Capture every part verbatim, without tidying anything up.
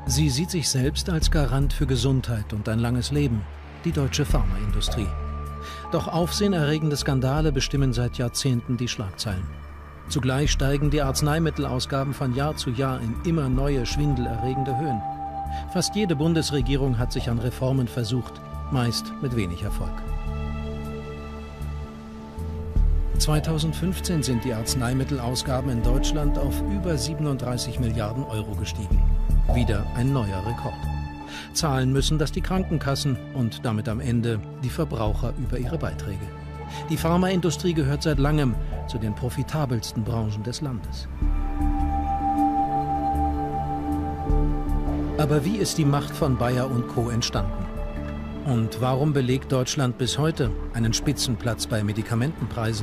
Sie sieht sich selbst als Garant für Gesundheit und ein langes Leben, die deutsche Pharmaindustrie. Doch aufsehenerregende Skandale bestimmen seit Jahrzehnten die Schlagzeilen. Zugleich steigen die Arzneimittelausgaben von Jahr zu Jahr in immer neue, schwindelerregende Höhen. Fast jede Bundesregierung hat sich an Reformen versucht, meist mit wenig Erfolg. zweitausendfünfzehn sind die Arzneimittelausgaben in Deutschland auf über siebenunddreißig Milliarden Euro gestiegen. Wieder ein neuer Rekord. Zahlen müssen das die Krankenkassen und damit am Ende die Verbraucher über ihre Beiträge. Die Pharmaindustrie gehört seit langem zu den profitabelsten Branchen des Landes. Aber wie ist die Macht von Bayer und Co. entstanden? Und warum belegt Deutschland bis heute einen Spitzenplatz bei Medikamentenpreisen?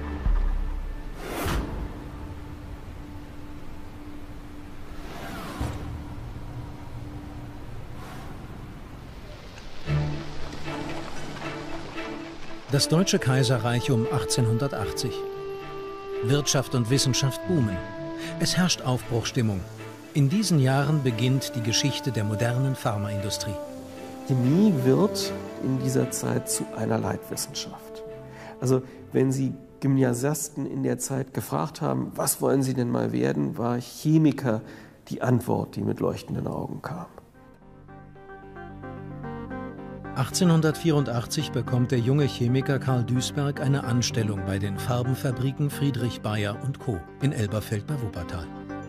Das Deutsche Kaiserreich um achtzehnhundertachtzig. Wirtschaft und Wissenschaft boomen. Es herrscht Aufbruchsstimmung. In diesen Jahren beginnt die Geschichte der modernen Pharmaindustrie. Chemie wird in dieser Zeit zu einer Leitwissenschaft. Also wenn Sie Gymnasiasten in der Zeit gefragt haben, was wollen Sie denn mal werden, war Chemiker die Antwort, die mit leuchtenden Augen kam. achtzehnhundertvierundachtzig bekommt der junge Chemiker Karl Duisberg eine Anstellung bei den Farbenfabriken Friedrich Bayer und Co. in Elberfeld bei Wuppertal.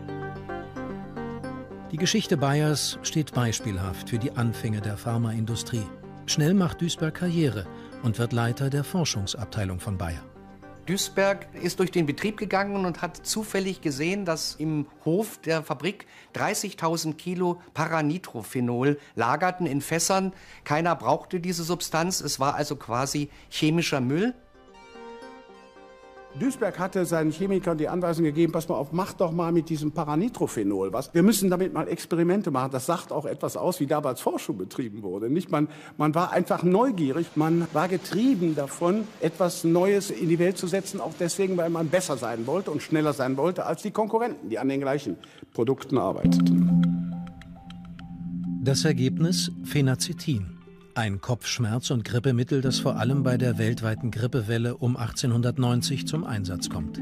Die Geschichte Bayers steht beispielhaft für die Anfänge der Pharmaindustrie. Schnell macht Duisberg Karriere und wird Leiter der Forschungsabteilung von Bayer. Duisberg ist durch den Betrieb gegangen und hat zufällig gesehen, dass im Hof der Fabrik dreißigtausend Kilo Paranitrophenol lagerten in Fässern. Keiner brauchte diese Substanz, es war also quasi chemischer Müll. Duisberg hatte seinen Chemikern die Anweisung gegeben, pass mal auf, mach doch mal mit diesem Paranitrophenol was. Wir müssen damit mal Experimente machen. Das sagt auch etwas aus, wie damals Forschung betrieben wurde. Nicht? Man, man war einfach neugierig, man war getrieben davon, etwas Neues in die Welt zu setzen, auch deswegen, weil man besser sein wollte und schneller sein wollte als die Konkurrenten, die an den gleichen Produkten arbeiteten. Das Ergebnis: Phenacetin. Ein Kopfschmerz- und Grippemittel, das vor allem bei der weltweiten Grippewelle um achtzehnhundertneunzig zum Einsatz kommt.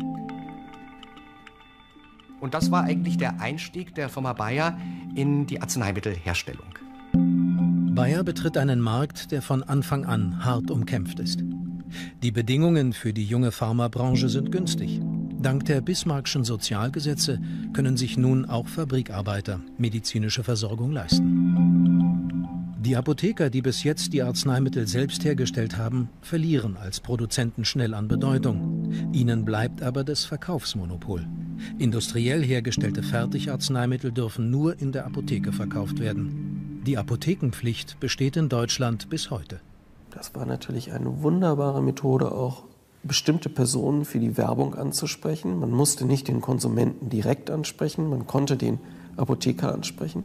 Und das war eigentlich der Einstieg der Firma Bayer in die Arzneimittelherstellung. Bayer betritt einen Markt, der von Anfang an hart umkämpft ist. Die Bedingungen für die junge Pharmabranche sind günstig. Dank der Bismarckschen Sozialgesetze können sich nun auch Fabrikarbeiter medizinische Versorgung leisten. Die Apotheker, die bis jetzt die Arzneimittel selbst hergestellt haben, verlieren als Produzenten schnell an Bedeutung. Ihnen bleibt aber das Verkaufsmonopol. Industriell hergestellte Fertigarzneimittel dürfen nur in der Apotheke verkauft werden. Die Apothekenpflicht besteht in Deutschland bis heute. Das war natürlich eine wunderbare Methode, auch bestimmte Personen für die Werbung anzusprechen. Man musste nicht den Konsumenten direkt ansprechen, man konnte den Apotheker ansprechen.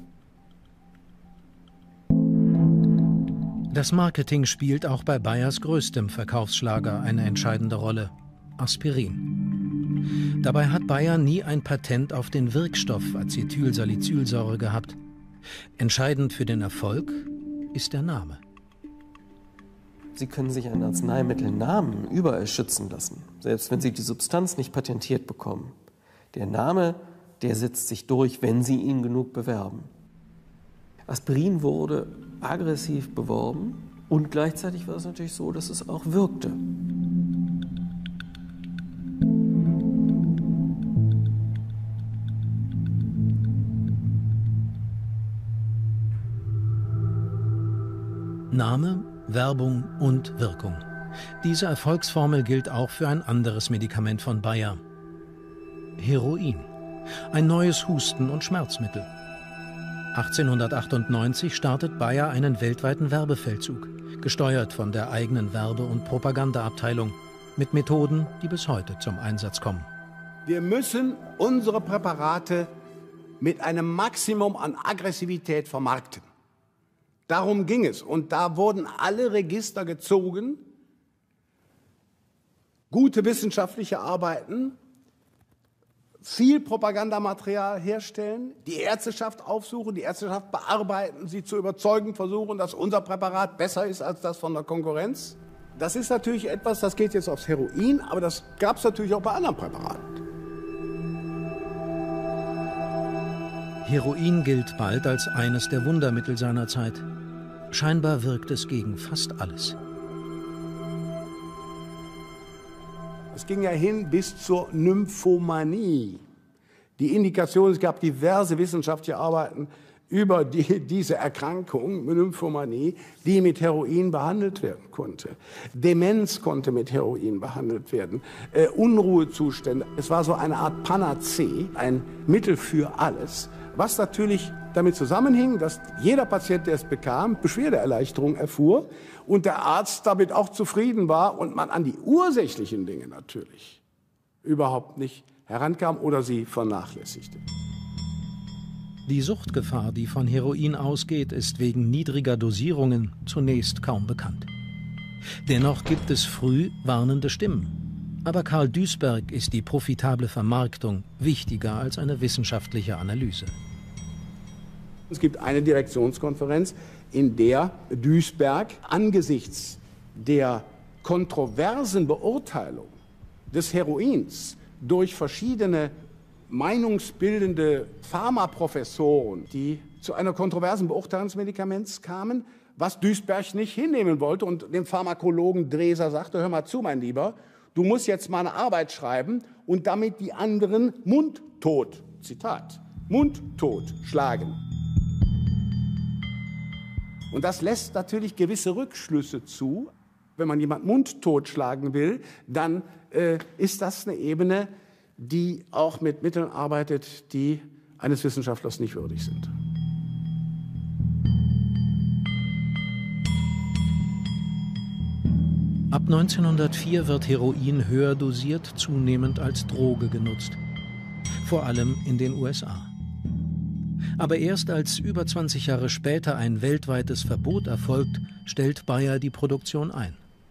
Das Marketing spielt auch bei Bayers größtem Verkaufsschlager eine entscheidende Rolle: Aspirin. Dabei hat Bayer nie ein Patent auf den Wirkstoff Acetylsalicylsäure gehabt. Entscheidend für den Erfolg ist der Name. Sie können sich einen Arzneimittelnamen überall schützen lassen, selbst wenn Sie die Substanz nicht patentiert bekommen. Der Name, der setzt sich durch, wenn Sie ihn genug bewerben. Aspirin wurde aggressiv beworben und gleichzeitig war es natürlich so, dass es auch wirkte. Name, Werbung und Wirkung. Diese Erfolgsformel gilt auch für ein anderes Medikament von Bayer: Heroin, ein neues Husten- und Schmerzmittel. achtzehnhundertachtundneunzig startet Bayer einen weltweiten Werbefeldzug, gesteuert von der eigenen Werbe- und Propagandaabteilung, mit Methoden, die bis heute zum Einsatz kommen. Wir müssen unsere Präparate mit einem Maximum an Aggressivität vermarkten. Darum ging es. Und da wurden alle Register gezogen. Gute wissenschaftliche Arbeiten viel Propagandamaterial herstellen, die Ärzteschaft aufsuchen, die Ärzteschaft bearbeiten, sie zu überzeugen versuchen, dass unser Präparat besser ist als das von der Konkurrenz. Das ist natürlich etwas, das geht jetzt aufs Heroin, aber das gab es natürlich auch bei anderen Präparaten. Heroin gilt bald als eines der Wundermittel seiner Zeit. Scheinbar wirkt es gegen fast alles. Es ging ja hin bis zur Nymphomanie. Die Indikation, es gab diverse wissenschaftliche Arbeiten über die, diese Erkrankung, Nymphomanie, die mit Heroin behandelt werden konnte. Demenz konnte mit Heroin behandelt werden, äh, Unruhezustände. Es war so eine Art Panazee, ein Mittel für alles, was natürlich damit zusammenhing, dass jeder Patient, der es bekam, Beschwerdeerleichterung erfuhr und der Arzt damit auch zufrieden war und man an die ursächlichen Dinge natürlich überhaupt nicht herankam oder sie vernachlässigte. Die Suchtgefahr, die von Heroin ausgeht, ist wegen niedriger Dosierungen zunächst kaum bekannt. Dennoch gibt es früh warnende Stimmen. Aber Karl Duisberg ist die profitable Vermarktung wichtiger als eine wissenschaftliche Analyse. Es gibt eine Direktionskonferenz, in der Duisberg angesichts der kontroversen Beurteilung des Heroins durch verschiedene meinungsbildende Pharmaprofessoren, die zu einer kontroversen Beurteilung des Medikaments kamen, was Duisberg nicht hinnehmen wollte und dem Pharmakologen Dreser sagte, hör mal zu, mein Lieber, du musst jetzt mal eine Arbeit schreiben und damit die anderen mundtot, Zitat, mundtot schlagen. Und das lässt natürlich gewisse Rückschlüsse zu. Wenn man jemanden mundtot schlagen will, dann äh, ist das eine Ebene, die auch mit Mitteln arbeitet, die eines Wissenschaftlers nicht würdig sind. Ab neunzehnhundertvier wird Heroin höher dosiert zunehmend als Droge genutzt. Vor allem in den U S A. Aber erst als über zwanzig Jahre später ein weltweites Verbot erfolgt, stellt Bayer die Produktion ein.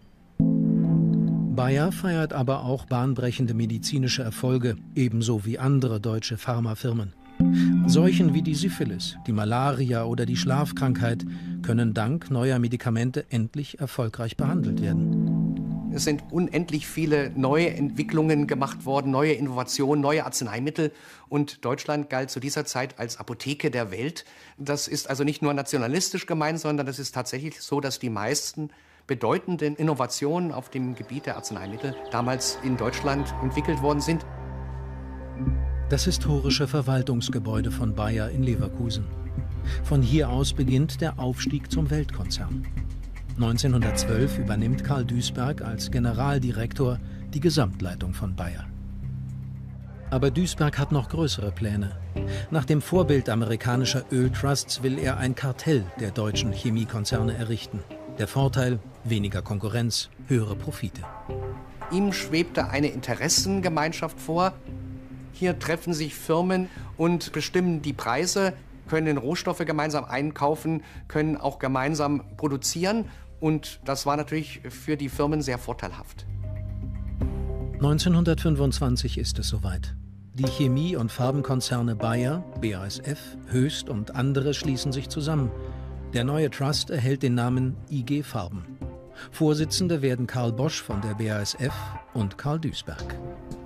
Bayer feiert aber auch bahnbrechende medizinische Erfolge, ebenso wie andere deutsche Pharmafirmen. Seuchen wie die Syphilis, die Malaria oder die Schlafkrankheit können dank neuer Medikamente endlich erfolgreich behandelt werden. Es sind unendlich viele neue Entwicklungen gemacht worden, neue Innovationen, neue Arzneimittel. Und Deutschland galt zu dieser Zeit als Apotheke der Welt. Das ist also nicht nur nationalistisch gemeint, sondern es ist tatsächlich so, dass die meisten bedeutenden Innovationen auf dem Gebiet der Arzneimittel damals in Deutschland entwickelt worden sind. Das historische Verwaltungsgebäude von Bayer in Leverkusen. Von hier aus beginnt der Aufstieg zum Weltkonzern. neunzehnhundertzwölf übernimmt Karl Duisberg als Generaldirektor die Gesamtleitung von Bayer. Aber Duisberg hat noch größere Pläne. Nach dem Vorbild amerikanischer Öltrusts will er ein Kartell der deutschen Chemiekonzerne errichten. Der Vorteil: weniger Konkurrenz, höhere Profite. Ihm schwebte eine Interessengemeinschaft vor. Hier treffen sich Firmen und bestimmen die Preise, können Rohstoffe gemeinsam einkaufen, können auch gemeinsam produzieren. Und das war natürlich für die Firmen sehr vorteilhaft. neunzehnhundertfünfundzwanzig ist es soweit. Die Chemie- und Farbenkonzerne Bayer, B A S F, Höchst und andere schließen sich zusammen. Der neue Trust erhält den Namen I G Farben. Vorsitzende werden Karl Bosch von der B A S F und Karl Duisberg.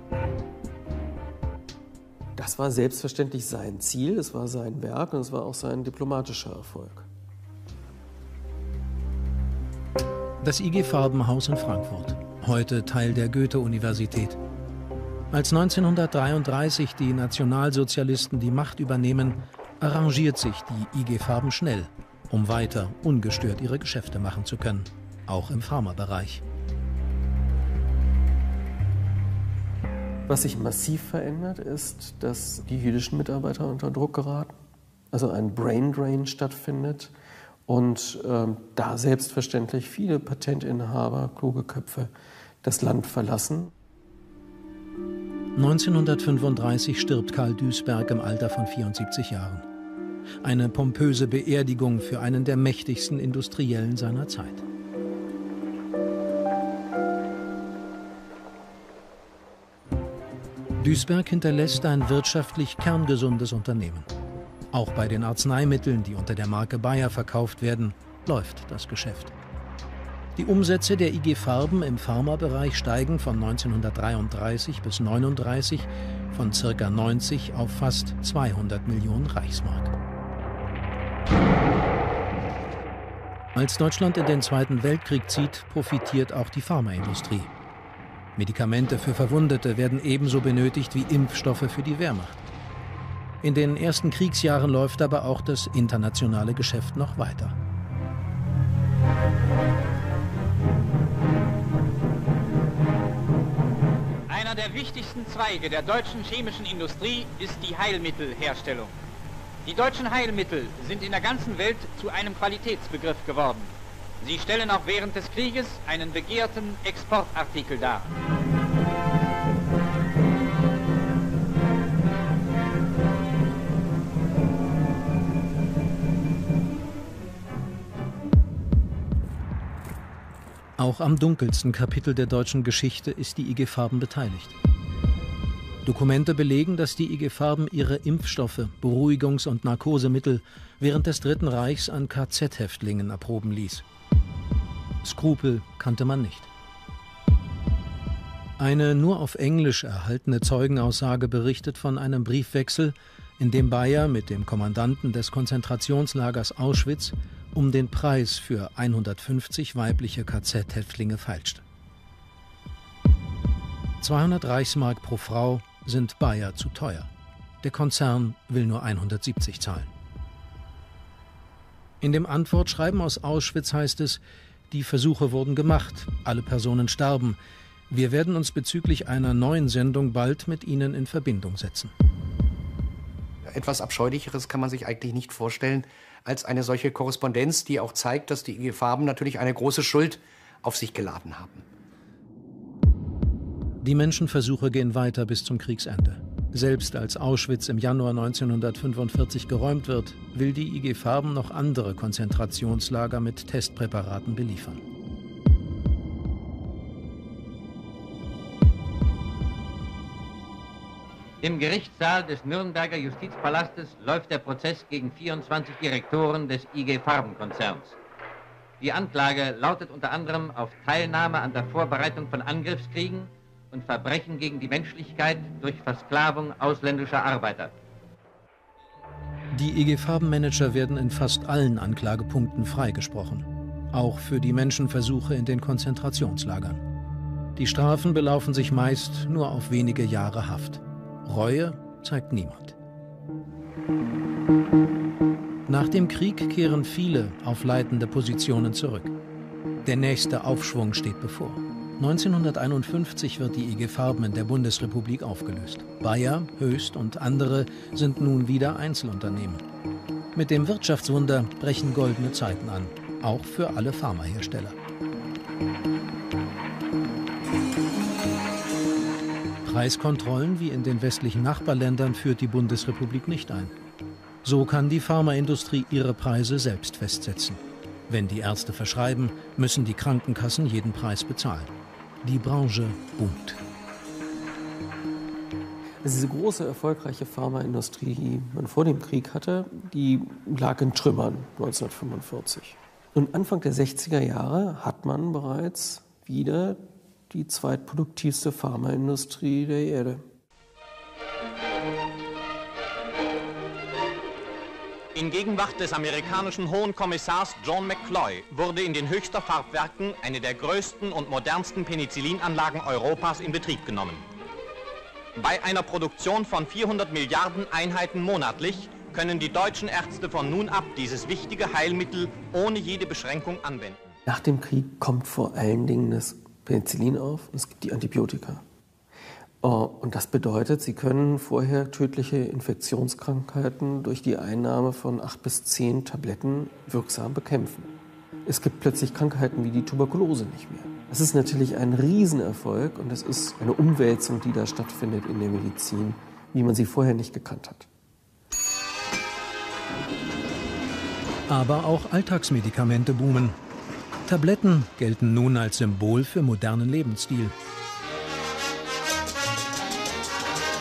Das war selbstverständlich sein Ziel, es war sein Werk und es war auch sein diplomatischer Erfolg. Das I G Farbenhaus in Frankfurt, heute Teil der Goethe-Universität. Als neunzehnhundertdreiunddreißig die Nationalsozialisten die Macht übernehmen, arrangiert sich die I G Farben schnell, um weiter ungestört ihre Geschäfte machen zu können, auch im Pharmabereich. Was sich massiv verändert, ist, dass die jüdischen Mitarbeiter unter Druck geraten, also ein Brain Drain stattfindet und ähm, da selbstverständlich viele Patentinhaber, kluge Köpfe, das Land verlassen. neunzehnhundertfünfunddreißig stirbt Karl Duisberg im Alter von vierundsiebzig Jahren. Eine pompöse Beerdigung für einen der mächtigsten Industriellen seiner Zeit. Duisberg hinterlässt ein wirtschaftlich kerngesundes Unternehmen. Auch bei den Arzneimitteln, die unter der Marke Bayer verkauft werden, läuft das Geschäft. Die Umsätze der I G Farben im Pharmabereich steigen von neunzehnhundertdreiunddreißig bis neununddreißig von ca. neunzig auf fast zweihundert Millionen Reichsmark. Als Deutschland in den Zweiten Weltkrieg zieht, profitiert auch die Pharmaindustrie. Medikamente für Verwundete werden ebenso benötigt wie Impfstoffe für die Wehrmacht. In den ersten Kriegsjahren läuft aber auch das internationale Geschäft noch weiter. Einer der wichtigsten Zweige der deutschen chemischen Industrie ist die Heilmittelherstellung. Die deutschen Heilmittel sind in der ganzen Welt zu einem Qualitätsbegriff geworden. Sie stellen auch während des Krieges einen begehrten Exportartikel dar. Auch am dunkelsten Kapitel der deutschen Geschichte ist die I G Farben beteiligt. Dokumente belegen, dass die I G Farben ihre Impfstoffe, Beruhigungs- und Narkosemittel während des Dritten Reichs an K Z-Häftlingen erproben ließ. Skrupel kannte man nicht. Eine nur auf Englisch erhaltene Zeugenaussage berichtet von einem Briefwechsel, in dem Bayer mit dem Kommandanten des Konzentrationslagers Auschwitz um den Preis für hundertfünfzig weibliche K Z-Häftlinge feilscht. zweihundert Reichsmark pro Frau sind Bayer zu teuer. Der Konzern will nur hundertsiebzig zahlen. In dem Antwortschreiben aus Auschwitz heißt es, die Versuche wurden gemacht, alle Personen starben. Wir werden uns bezüglich einer neuen Sendung bald mit Ihnen in Verbindung setzen. Etwas Abscheulicheres kann man sich eigentlich nicht vorstellen, als eine solche Korrespondenz, die auch zeigt, dass die I G Farben natürlich eine große Schuld auf sich geladen haben. Die Menschenversuche gehen weiter bis zum Kriegsende. Selbst als Auschwitz im Januar neunzehnhundertfünfundvierzig geräumt wird, will die I G Farben noch andere Konzentrationslager mit Testpräparaten beliefern. Im Gerichtssaal des Nürnberger Justizpalastes läuft der Prozess gegen vierundzwanzig Direktoren des I G Farben-Konzerns. Die Anklage lautet unter anderem auf Teilnahme an der Vorbereitung von Angriffskriegen und Verbrechen gegen die Menschlichkeit durch Versklavung ausländischer Arbeiter. Die I G Farben-Manager werden in fast allen Anklagepunkten freigesprochen, auch für die Menschenversuche in den Konzentrationslagern. Die Strafen belaufen sich meist nur auf wenige Jahre Haft. Reue zeigt niemand. Nach dem Krieg kehren viele auf leitende Positionen zurück. Der nächste Aufschwung steht bevor. neunzehnhunderteinundfünfzig wird die I G Farben in der Bundesrepublik aufgelöst. Bayer, Höchst und andere sind nun wieder Einzelunternehmen. Mit dem Wirtschaftswunder brechen goldene Zeiten an, auch für alle Pharmahersteller. Preiskontrollen wie in den westlichen Nachbarländern führt die Bundesrepublik nicht ein. So kann die Pharmaindustrie ihre Preise selbst festsetzen. Wenn die Ärzte verschreiben, müssen die Krankenkassen jeden Preis bezahlen. Die Branche boomt. Also diese große, erfolgreiche Pharmaindustrie, die man vor dem Krieg hatte, die lag in Trümmern neunzehnhundertfünfundvierzig. Und Anfang der sechziger Jahre hat man bereits wieder die zweitproduktivste Pharmaindustrie der Erde. In Gegenwart des amerikanischen Hohen Kommissars John McCloy wurde in den Höchster Farbwerken eine der größten und modernsten Penicillinanlagen Europas in Betrieb genommen. Bei einer Produktion von vierhundert Milliarden Einheiten monatlich können die deutschen Ärzte von nun ab dieses wichtige Heilmittel ohne jede Beschränkung anwenden. Nach dem Krieg kommt vor allen Dingen das Penicillin auf und es gibt die Antibiotika. Und das bedeutet, sie können vorher tödliche Infektionskrankheiten durch die Einnahme von acht bis zehn Tabletten wirksam bekämpfen. Es gibt plötzlich Krankheiten wie die Tuberkulose nicht mehr. Das ist natürlich ein Riesenerfolg und es ist eine Umwälzung, die da stattfindet in der Medizin, wie man sie vorher nicht gekannt hat. Aber auch Alltagsmedikamente boomen. Tabletten gelten nun als Symbol für modernen Lebensstil.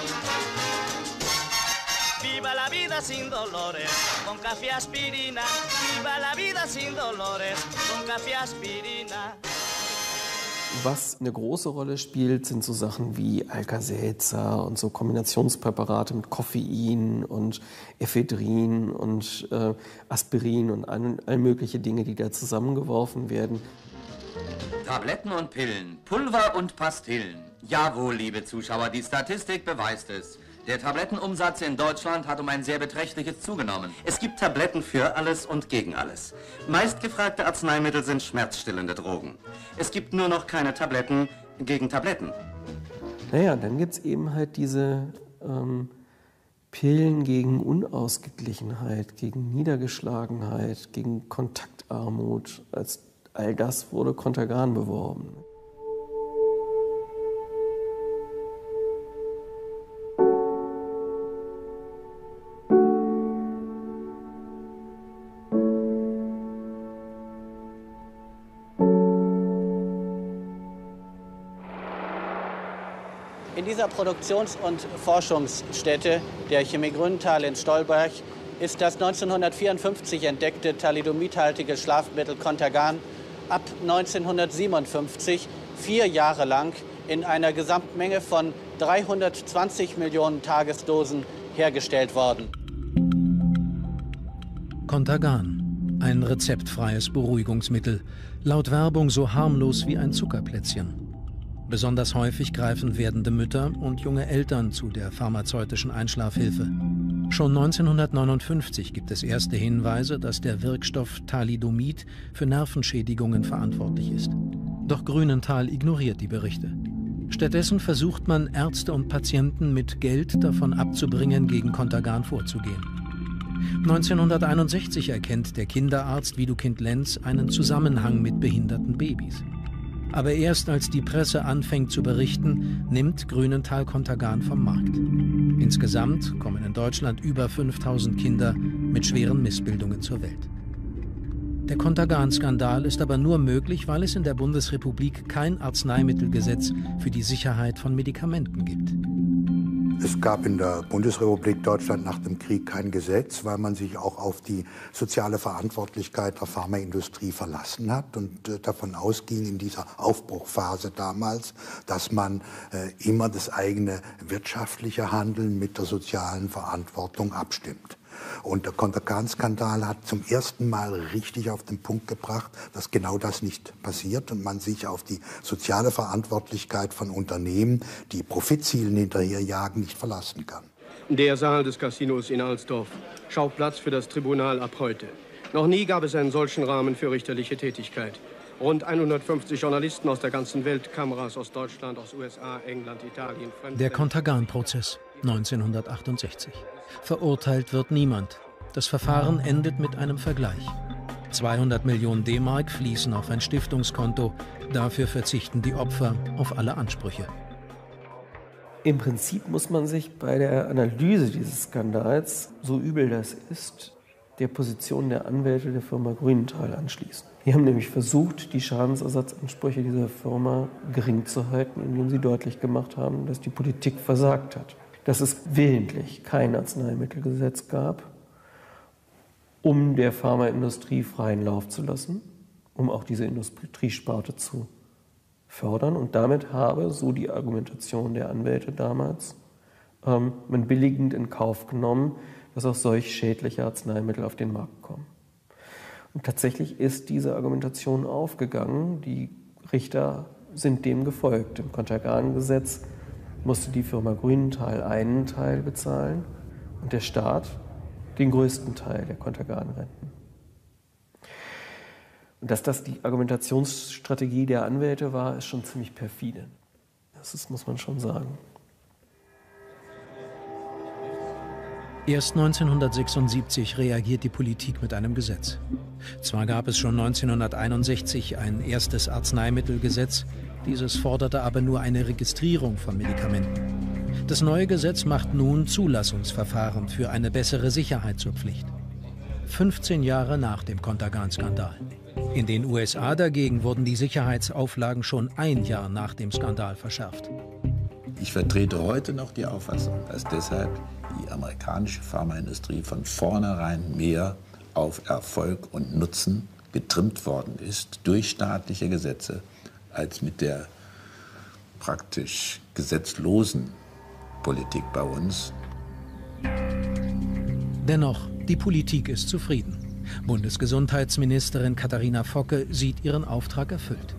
dolores, con café aspirina, viva la vida sin dolores, con café aspirina. Was eine große Rolle spielt, sind so Sachen wie Alka-Seltzer und so Kombinationspräparate mit Koffein und Ephedrin und äh, Aspirin und all, all mögliche Dinge, die da zusammengeworfen werden. Tabletten und Pillen, Pulver und Pastillen. Jawohl, liebe Zuschauer, die Statistik beweist es. Der Tablettenumsatz in Deutschland hat um ein sehr beträchtliches zugenommen. Es gibt Tabletten für alles und gegen alles. Meistgefragte Arzneimittel sind schmerzstillende Drogen. Es gibt nur noch keine Tabletten gegen Tabletten. Naja, dann gibt es eben halt diese ähm, Pillen gegen Unausgeglichenheit, gegen Niedergeschlagenheit, gegen Kontaktarmut. Als all das wurde Contergan beworben. In dieser Produktions- und Forschungsstätte der Chemie Grünenthal in Stolberg ist das neunzehnhundertvierundfünfzig entdeckte thalidomidhaltige Schlafmittel Contergan ab neunzehnhundertsiebenundfünfzig vier Jahre lang in einer Gesamtmenge von dreihundertzwanzig Millionen Tagesdosen hergestellt worden. Contergan, ein rezeptfreies Beruhigungsmittel, laut Werbung so harmlos wie ein Zuckerplätzchen. Besonders häufig greifen werdende Mütter und junge Eltern zu der pharmazeutischen Einschlafhilfe. Schon neunzehnhundertneunundfünfzig gibt es erste Hinweise, dass der Wirkstoff Thalidomid für Nervenschädigungen verantwortlich ist. Doch Grünenthal ignoriert die Berichte. Stattdessen versucht man, Ärzte und Patienten mit Geld davon abzubringen, gegen Contergan vorzugehen. neunzehnhunderteinundsechzig erkennt der Kinderarzt Widukind Lenz einen Zusammenhang mit behinderten Babys. Aber erst als die Presse anfängt zu berichten, nimmt Grünenthal Contergan vom Markt. Insgesamt kommen in Deutschland über fünftausend Kinder mit schweren Missbildungen zur Welt. Der Contergan-Skandal ist aber nur möglich, weil es in der Bundesrepublik kein Arzneimittelgesetz für die Sicherheit von Medikamenten gibt. Es gab in der Bundesrepublik Deutschland nach dem Krieg kein Gesetz, weil man sich auch auf die soziale Verantwortlichkeit der Pharmaindustrie verlassen hat und äh, davon ausging in dieser Aufbruchphase damals, dass man äh, immer das eigene wirtschaftliche Handeln mit der sozialen Verantwortung abstimmt. Und der Contergan-Skandal hat zum ersten Mal richtig auf den Punkt gebracht, dass genau das nicht passiert und man sich auf die soziale Verantwortlichkeit von Unternehmen, die Profitzielen hinterherjagen, nicht verlassen kann. Der Saal des Casinos in Alsdorf, Schauplatz für das Tribunal ab heute. Noch nie gab es einen solchen Rahmen für richterliche Tätigkeit. Rund hundertfünfzig Journalisten aus der ganzen Welt, Kameras aus Deutschland, aus U S A, England, Italien, Fremdländer. Der Contergan-Prozess neunzehnhundertachtundsechzig. Verurteilt wird niemand. Das Verfahren endet mit einem Vergleich. zweihundert Millionen D-Mark fließen auf ein Stiftungskonto. Dafür verzichten die Opfer auf alle Ansprüche. Im Prinzip muss man sich bei der Analyse dieses Skandals, so übel das ist, der Position der Anwälte der Firma Grünenthal anschließen. Die haben nämlich versucht, die Schadensersatzansprüche dieser Firma gering zu halten, indem sie deutlich gemacht haben, dass die Politik versagt hat. Dass es willentlich kein Arzneimittelgesetz gab, um der Pharmaindustrie freien Lauf zu lassen, um auch diese Industriesparte zu fördern. Und damit habe, so die Argumentation der Anwälte damals, ähm, man billigend in Kauf genommen, dass auch solch schädliche Arzneimittel auf den Markt kommen. Und tatsächlich ist diese Argumentation aufgegangen. Die Richter sind dem gefolgt. Im Contergan-Gesetz musste die Firma Grünenthal einen Teil bezahlen und der Staat den größten Teil der Contergan-Renten. Und dass das die Argumentationsstrategie der Anwälte war, ist schon ziemlich perfide. Das ist, muss man schon sagen. Erst neunzehnhundertsechsundsiebzig reagiert die Politik mit einem Gesetz. Zwar gab es schon neunzehnhunderteinundsechzig ein erstes Arzneimittelgesetz, dieses forderte aber nur eine Registrierung von Medikamenten. Das neue Gesetz macht nun Zulassungsverfahren für eine bessere Sicherheit zur Pflicht. fünfzehn Jahre nach dem Contergan-Skandal. In den U S A dagegen wurden die Sicherheitsauflagen schon ein Jahr nach dem Skandal verschärft. Ich vertrete heute noch die Auffassung, dass deshalb die amerikanische Pharmaindustrie von vornherein mehr auf Erfolg und Nutzen getrimmt worden ist durch staatliche Gesetze, als mit der praktisch gesetzlosen Politik bei uns. Dennoch, die Politik ist zufrieden. Bundesgesundheitsministerin Katharina Focke sieht ihren Auftrag erfüllt.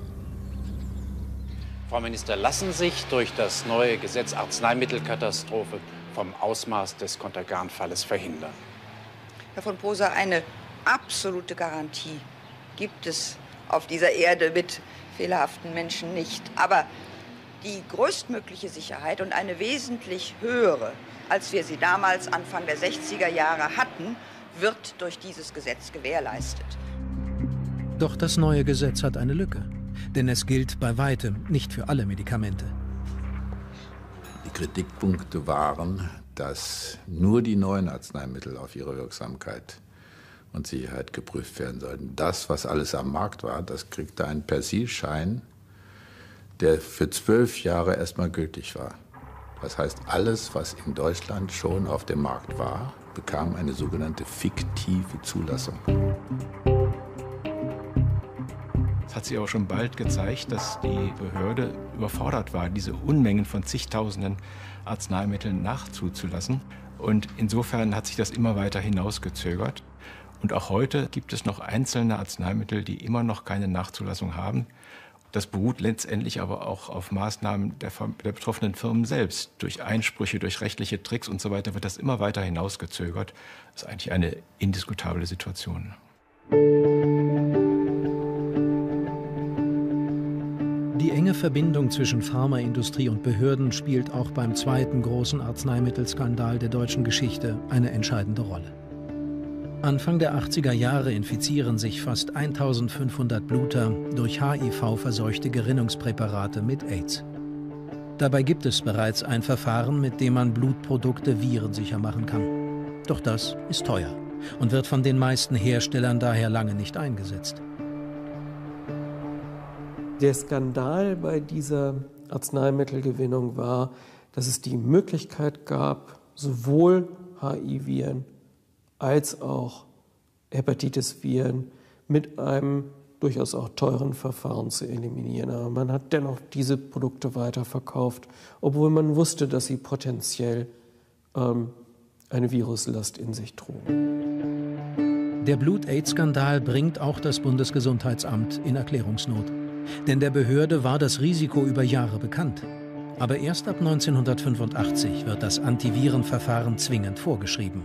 Frau Minister, lassen sich durch das neue Gesetz Arzneimittelkatastrophe vom Ausmaß des Contergan-Falles verhindern? Herr von Posa, eine absolute Garantie gibt es auf dieser Erde mit fehlerhaften Menschen nicht. Aber die größtmögliche Sicherheit und eine wesentlich höhere, als wir sie damals Anfang der sechziger Jahre hatten, wird durch dieses Gesetz gewährleistet. Doch das neue Gesetz hat eine Lücke. Denn es gilt bei weitem nicht für alle Medikamente. Die Kritikpunkte waren, dass nur die neuen Arzneimittel auf ihre Wirksamkeit und Sicherheit geprüft werden sollten. Das, was alles am Markt war, das kriegte einen Persilschein, der für zwölf Jahre erstmal gültig war. Das heißt, alles, was in Deutschland schon auf dem Markt war, bekam eine sogenannte fiktive Zulassung. Es hat sich aber schon bald gezeigt, dass die Behörde überfordert war, diese Unmengen von zigtausenden Arzneimitteln nachzuzulassen. Und insofern hat sich das immer weiter hinausgezögert. Und auch heute gibt es noch einzelne Arzneimittel, die immer noch keine Nachzulassung haben. Das beruht letztendlich aber auch auf Maßnahmen der, der betroffenen Firmen selbst. Durch Einsprüche, durch rechtliche Tricks und so weiter wird das immer weiter hinausgezögert. Das ist eigentlich eine indiskutable Situation. Die enge Verbindung zwischen Pharmaindustrie und Behörden spielt auch beim zweiten großen Arzneimittelskandal der deutschen Geschichte eine entscheidende Rolle. Anfang der achtziger Jahre infizieren sich fast eintausendfünfhundert Bluter durch H I V-verseuchte Gerinnungspräparate mit AIDS. Dabei gibt es bereits ein Verfahren, mit dem man Blutprodukte virensicher machen kann. Doch das ist teuer und wird von den meisten Herstellern daher lange nicht eingesetzt. Der Skandal bei dieser Arzneimittelgewinnung war, dass es die Möglichkeit gab, sowohl H I-Viren als auch Hepatitis-Viren mit einem durchaus auch teuren Verfahren zu eliminieren. Aber man hat dennoch diese Produkte weiterverkauft, obwohl man wusste, dass sie potenziell ähm, eine Viruslast in sich trugen. Der Blut-Aids-Skandal bringt auch das Bundesgesundheitsamt in Erklärungsnot. Denn der Behörde war das Risiko über Jahre bekannt. Aber erst ab neunzehnhundertfünfundachtzig wird das Antivirenverfahren zwingend vorgeschrieben.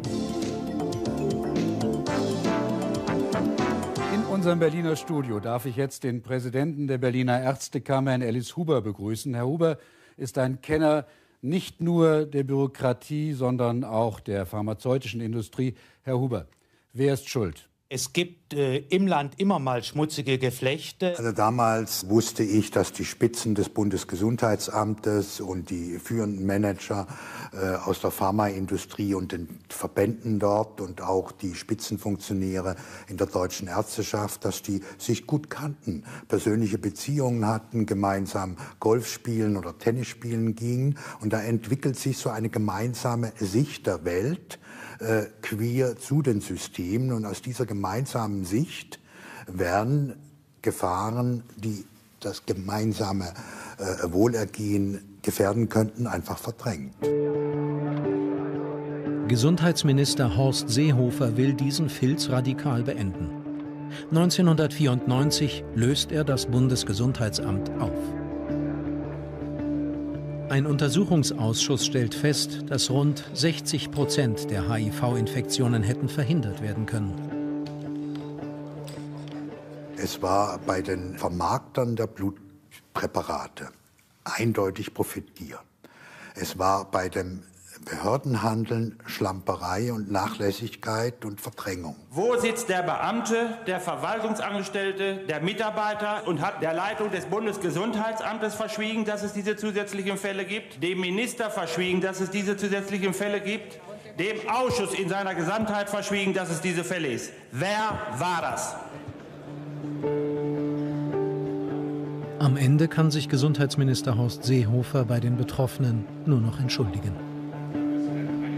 In unserem Berliner Studio darf ich jetzt den Präsidenten der Berliner Ärztekammer, Herrn Ellis Huber, begrüßen. Herr Huber ist ein Kenner nicht nur der Bürokratie, sondern auch der pharmazeutischen Industrie. Herr Huber, wer ist schuld? Es gibt äh, im Land immer mal schmutzige Geflechte. Also damals wusste ich, dass die Spitzen des Bundesgesundheitsamtes und die führenden Manager äh, aus der Pharmaindustrie und den Verbänden dort und auch die Spitzenfunktionäre in der deutschen Ärzteschaft, dass die sich gut kannten, persönliche Beziehungen hatten, gemeinsam Golf spielen oder Tennis spielen gingen. Und da entwickelt sich so eine gemeinsame Sicht der Welt, Äh, queer zu den Systemen. Und aus dieser gemeinsamen Sicht werden Gefahren, die das gemeinsame äh, Wohlergehen gefährden könnten, einfach verdrängt. Gesundheitsminister Horst Seehofer will diesen Filz radikal beenden. neunzehnhundertvierundneunzig löst er das Bundesgesundheitsamt auf. Ein Untersuchungsausschuss stellt fest, dass rund sechzig Prozent der H I V-Infektionen hätten verhindert werden können. Es war bei den Vermarktern der Blutpräparate eindeutig Profitgier. Es war bei dem Behördenhandeln Schlamperei und Nachlässigkeit und Verdrängung. Wo sitzt der Beamte, der Verwaltungsangestellte, der Mitarbeiter und hat der Leitung des Bundesgesundheitsamtes verschwiegen, dass es diese zusätzlichen Fälle gibt? Dem Minister verschwiegen, dass es diese zusätzlichen Fälle gibt? Dem Ausschuss in seiner Gesamtheit verschwiegen, dass es diese Fälle ist? Wer war das? Am Ende kann sich Gesundheitsminister Horst Seehofer bei den Betroffenen nur noch entschuldigen.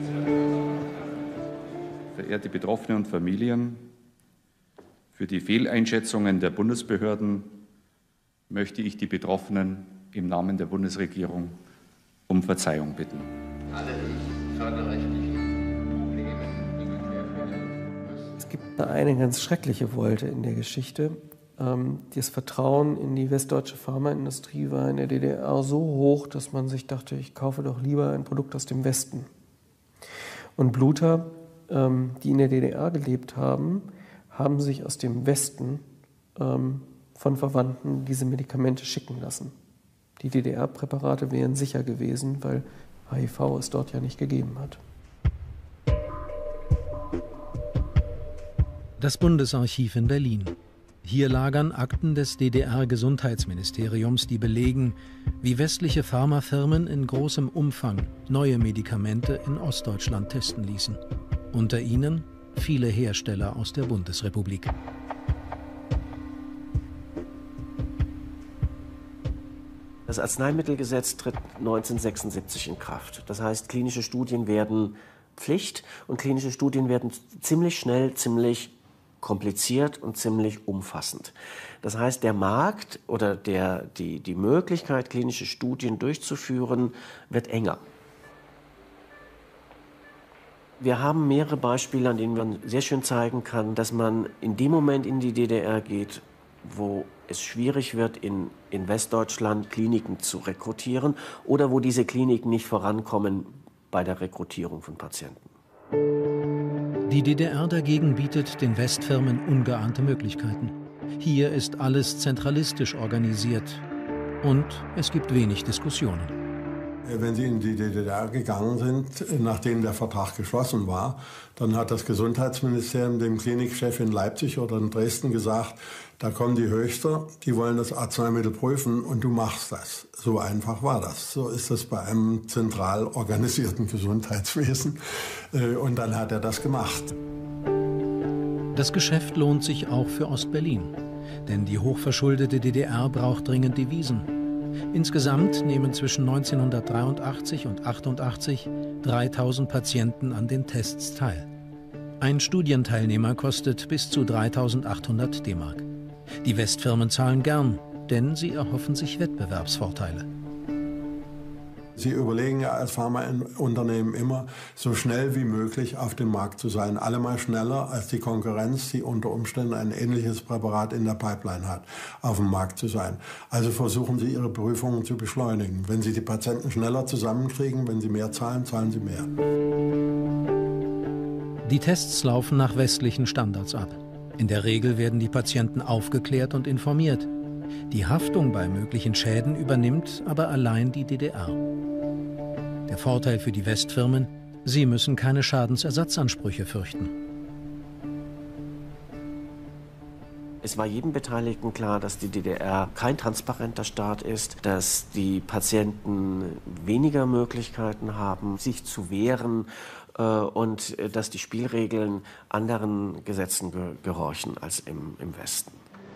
verehrte Betroffene und Familien, für die Fehleinschätzungen der Bundesbehörden möchte ich die Betroffenen im Namen der Bundesregierung um Verzeihung bitten. Alle völkerrechtlichen Probleme, die geklärt werden müssen. Es gibt eine ganz schreckliche Wolte in der Geschichte. Das Vertrauen in die westdeutsche Pharmaindustrie war in der D D R so hoch, dass man sich dachte, ich kaufe doch lieber ein Produkt aus dem Westen. Und Bluter, die in der D D R gelebt haben, haben sich aus dem Westen von Verwandten diese Medikamente schicken lassen. Die D D R-Präparate wären sicher gewesen, weil H I V es dort ja nicht gegeben hat. Das Bundesarchiv in Berlin. Hier lagern Akten des D D R-Gesundheitsministeriums, die belegen, wie westliche Pharmafirmen in großem Umfang neue Medikamente in Ostdeutschland testen ließen. Unter ihnen viele Hersteller aus der Bundesrepublik. Das Arzneimittelgesetz tritt neunzehnhundertsechsundsiebzig in Kraft. Das heißt, klinische Studien werden Pflicht und klinische Studien werden ziemlich schnell, ziemlich kompliziert und ziemlich umfassend. Das heißt, der Markt oder der, die, die Möglichkeit, klinische Studien durchzuführen, wird enger. Wir haben mehrere Beispiele, an denen man sehr schön zeigen kann, dass man in dem Moment in die D D R geht, wo es schwierig wird, in, in Westdeutschland Kliniken zu rekrutieren oder wo diese Kliniken nicht vorankommen bei der Rekrutierung von Patienten. Die D D R dagegen bietet den Westfirmen ungeahnte Möglichkeiten. Hier ist alles zentralistisch organisiert und es gibt wenig Diskussionen. Wenn Sie in die D D R gegangen sind, nachdem der Vertrag geschlossen war, dann hat das Gesundheitsministerium dem Klinikchef in Leipzig oder in Dresden gesagt, da kommen die Höchster, die wollen das Arzneimittel prüfen und du machst das. So einfach war das. So ist das bei einem zentral organisierten Gesundheitswesen. Und dann hat er das gemacht. Das Geschäft lohnt sich auch für Ostberlin. Denn die hochverschuldete D D R braucht dringend Devisen. Insgesamt nehmen zwischen neunzehnhundertdreiundachtzig und achtundachtzig dreitausend Patienten an den Tests teil. Ein Studienteilnehmer kostet bis zu dreitausendachthundert D-Mark. Die Westfirmen zahlen gern, denn sie erhoffen sich Wettbewerbsvorteile. Sie überlegen ja als Pharmaunternehmen immer, so schnell wie möglich auf dem Markt zu sein. Allemal schneller als die Konkurrenz, die unter Umständen ein ähnliches Präparat in der Pipeline hat, auf dem Markt zu sein. Also versuchen Sie, Ihre Prüfungen zu beschleunigen. Wenn Sie die Patienten schneller zusammenkriegen, wenn Sie mehr zahlen, zahlen Sie mehr. Die Tests laufen nach westlichen Standards ab. In der Regel werden die Patienten aufgeklärt und informiert. Die Haftung bei möglichen Schäden übernimmt aber allein die D D R. Der Vorteil für die Westfirmen: sie müssen keine Schadensersatzansprüche fürchten. Es war jedem Beteiligten klar, dass die D D R kein transparenter Staat ist, dass die Patienten weniger Möglichkeiten haben, sich zu wehren äh, und dass die Spielregeln anderen Gesetzen ge gehorchen als im, im Westen.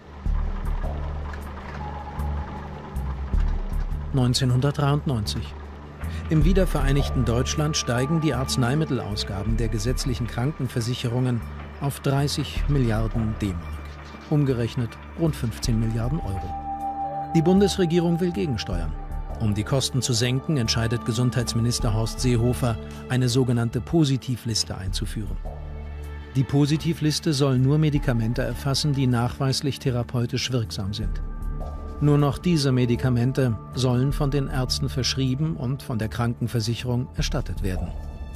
neunzehnhundertdreiundneunzig. Im wiedervereinigten Deutschland steigen die Arzneimittelausgaben der gesetzlichen Krankenversicherungen auf dreißig Milliarden D-Mark. Umgerechnet rund fünfzehn Milliarden Euro. Die Bundesregierung will gegensteuern. Um die Kosten zu senken, entscheidet Gesundheitsminister Horst Seehofer, eine sogenannte Positivliste einzuführen. Die Positivliste soll nur Medikamente erfassen, die nachweislich therapeutisch wirksam sind. Nur noch diese Medikamente sollen von den Ärzten verschrieben und von der Krankenversicherung erstattet werden.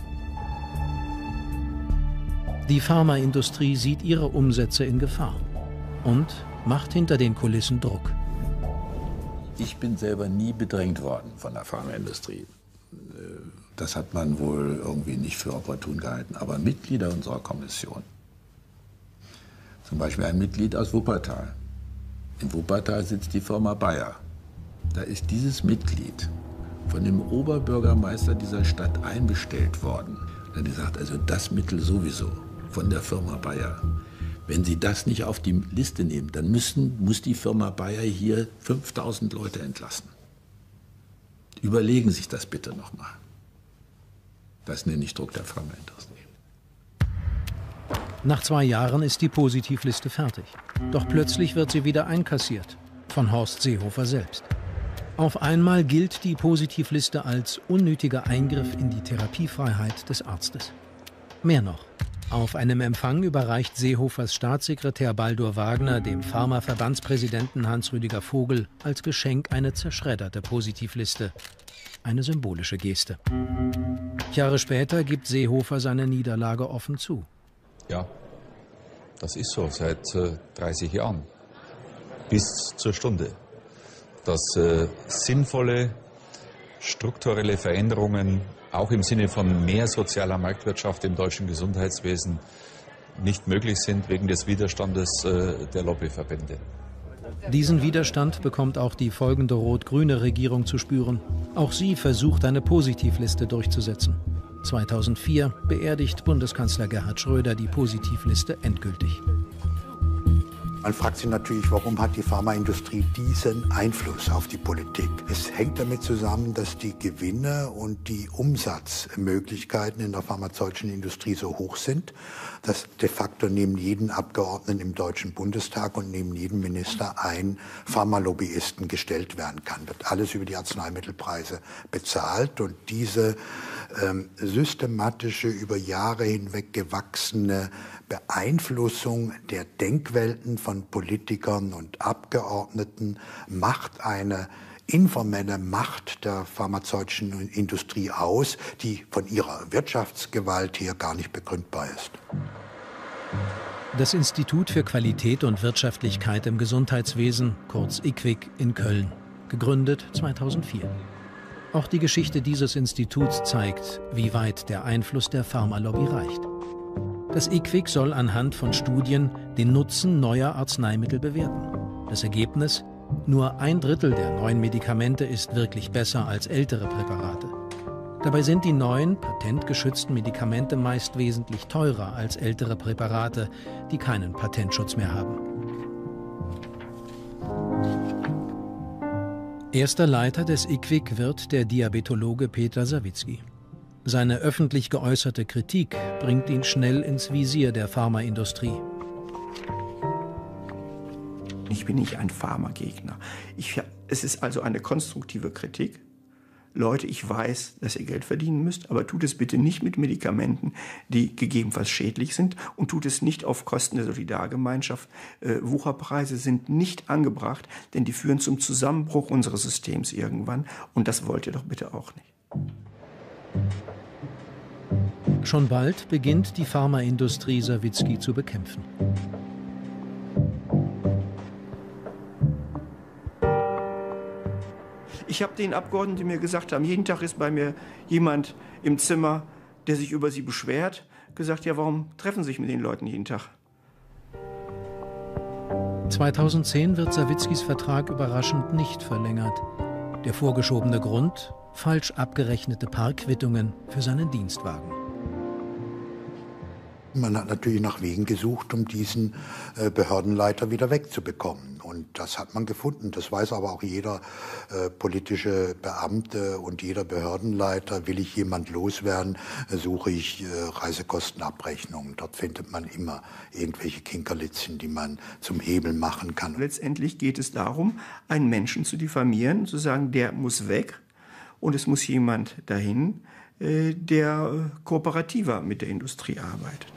Die Pharmaindustrie sieht ihre Umsätze in Gefahr und macht hinter den Kulissen Druck. Ich bin selber nie bedrängt worden von der Pharmaindustrie. Das hat man wohl irgendwie nicht für opportun gehalten. Aber Mitglieder unserer Kommission, zum Beispiel ein Mitglied aus Wuppertal. In Wuppertal sitzt die Firma Bayer. Da ist dieses Mitglied von dem Oberbürgermeister dieser Stadt einbestellt worden. Er hat gesagt, also das Mittel sowieso von der Firma Bayer. Wenn Sie das nicht auf die Liste nehmen, dann müssen, muss die Firma Bayer hier fünftausend Leute entlassen. Überlegen Sie sich das bitte nochmal. Das nenne ich Druck der Pharmaindustrie. Nach zwei Jahren ist die Positivliste fertig. Doch plötzlich wird sie wieder einkassiert. Von Horst Seehofer selbst. Auf einmal gilt die Positivliste als unnötiger Eingriff in die Therapiefreiheit des Arztes. Mehr noch. Auf einem Empfang überreicht Seehofers Staatssekretär Baldur Wagner dem Pharmaverbandspräsidenten Hans-Rüdiger Vogel als Geschenk eine zerschredderte Positivliste. Eine symbolische Geste. Jahre später gibt Seehofer seine Niederlage offen zu. Ja, das ist so seit äh, dreißig Jahren. Bis zur Stunde. Dass äh, sinnvolle strukturelle Veränderungen auch im Sinne von mehr sozialer Marktwirtschaft im deutschen Gesundheitswesen nicht möglich sind wegen des Widerstandes äh, der Lobbyverbände. Diesen Widerstand bekommt auch die folgende rot-grüne Regierung zu spüren. Auch sie versucht, eine Positivliste durchzusetzen. zweitausendvier beerdigt Bundeskanzler Gerhard Schröder die Positivliste endgültig. Man fragt sich natürlich, warum hat die Pharmaindustrie diesen Einfluss auf die Politik? Es hängt damit zusammen, dass die Gewinne und die Umsatzmöglichkeiten in der pharmazeutischen Industrie so hoch sind, dass de facto neben jedem Abgeordneten im Deutschen Bundestag und neben jedem Minister ein Pharmalobbyisten gestellt werden kann. Wird alles über die Arzneimittelpreise bezahlt und diese ähm, systematische, über Jahre hinweg gewachsene Beeinflussung der Denkwelten von Politikern und Abgeordneten macht eine informelle Macht der pharmazeutischen Industrie aus, die von ihrer Wirtschaftsgewalt her gar nicht begründbar ist. Das Institut für Qualität und Wirtschaftlichkeit im Gesundheitswesen, kurz I Q W I C in Köln, gegründet zweitausendvier. Auch die Geschichte dieses Instituts zeigt, wie weit der Einfluss der Pharmalobby reicht. Das I Q W I C soll anhand von Studien den Nutzen neuer Arzneimittel bewerten. Das Ergebnis? Nur ein Drittel der neuen Medikamente ist wirklich besser als ältere Präparate. Dabei sind die neuen, patentgeschützten Medikamente meist wesentlich teurer als ältere Präparate, die keinen Patentschutz mehr haben. Erster Leiter des I Q W I C wird der Diabetologe Peter Sawicki. Seine öffentlich geäußerte Kritik bringt ihn schnell ins Visier der Pharmaindustrie. Ich bin nicht ein Pharmagegner. Ich, es ist also eine konstruktive Kritik. Leute, ich weiß, dass ihr Geld verdienen müsst, aber tut es bitte nicht mit Medikamenten, die gegebenenfalls schädlich sind und tut es nicht auf Kosten der Solidargemeinschaft. Äh, Wucherpreise sind nicht angebracht, denn die führen zum Zusammenbruch unseres Systems irgendwann und das wollt ihr doch bitte auch nicht. Schon bald beginnt die Pharmaindustrie Sawicki zu bekämpfen. Ich habe den Abgeordneten, die mir gesagt haben, jeden Tag ist bei mir jemand im Zimmer, der sich über sie beschwert, gesagt, ja, warum treffen Sie sich mit den Leuten jeden Tag? zweitausendzehn wird Sawickis Vertrag überraschend nicht verlängert. Der vorgeschobene Grund? Falsch abgerechnete Parkquittungen für seinen Dienstwagen. Man hat natürlich nach Wegen gesucht, um diesen äh, Behördenleiter wieder wegzubekommen. Und das hat man gefunden. Das weiß aber auch jeder äh, politische Beamte und jeder Behördenleiter. Will ich jemand loswerden, äh, suche ich äh, Reisekostenabrechnungen. Dort findet man immer irgendwelche Kinkerlitzchen, die man zum Hebel machen kann. Letztendlich geht es darum, einen Menschen zu diffamieren, zu sagen, der muss weg. Und es muss jemand dahin, äh, der äh, kooperativer mit der Industrie arbeitet.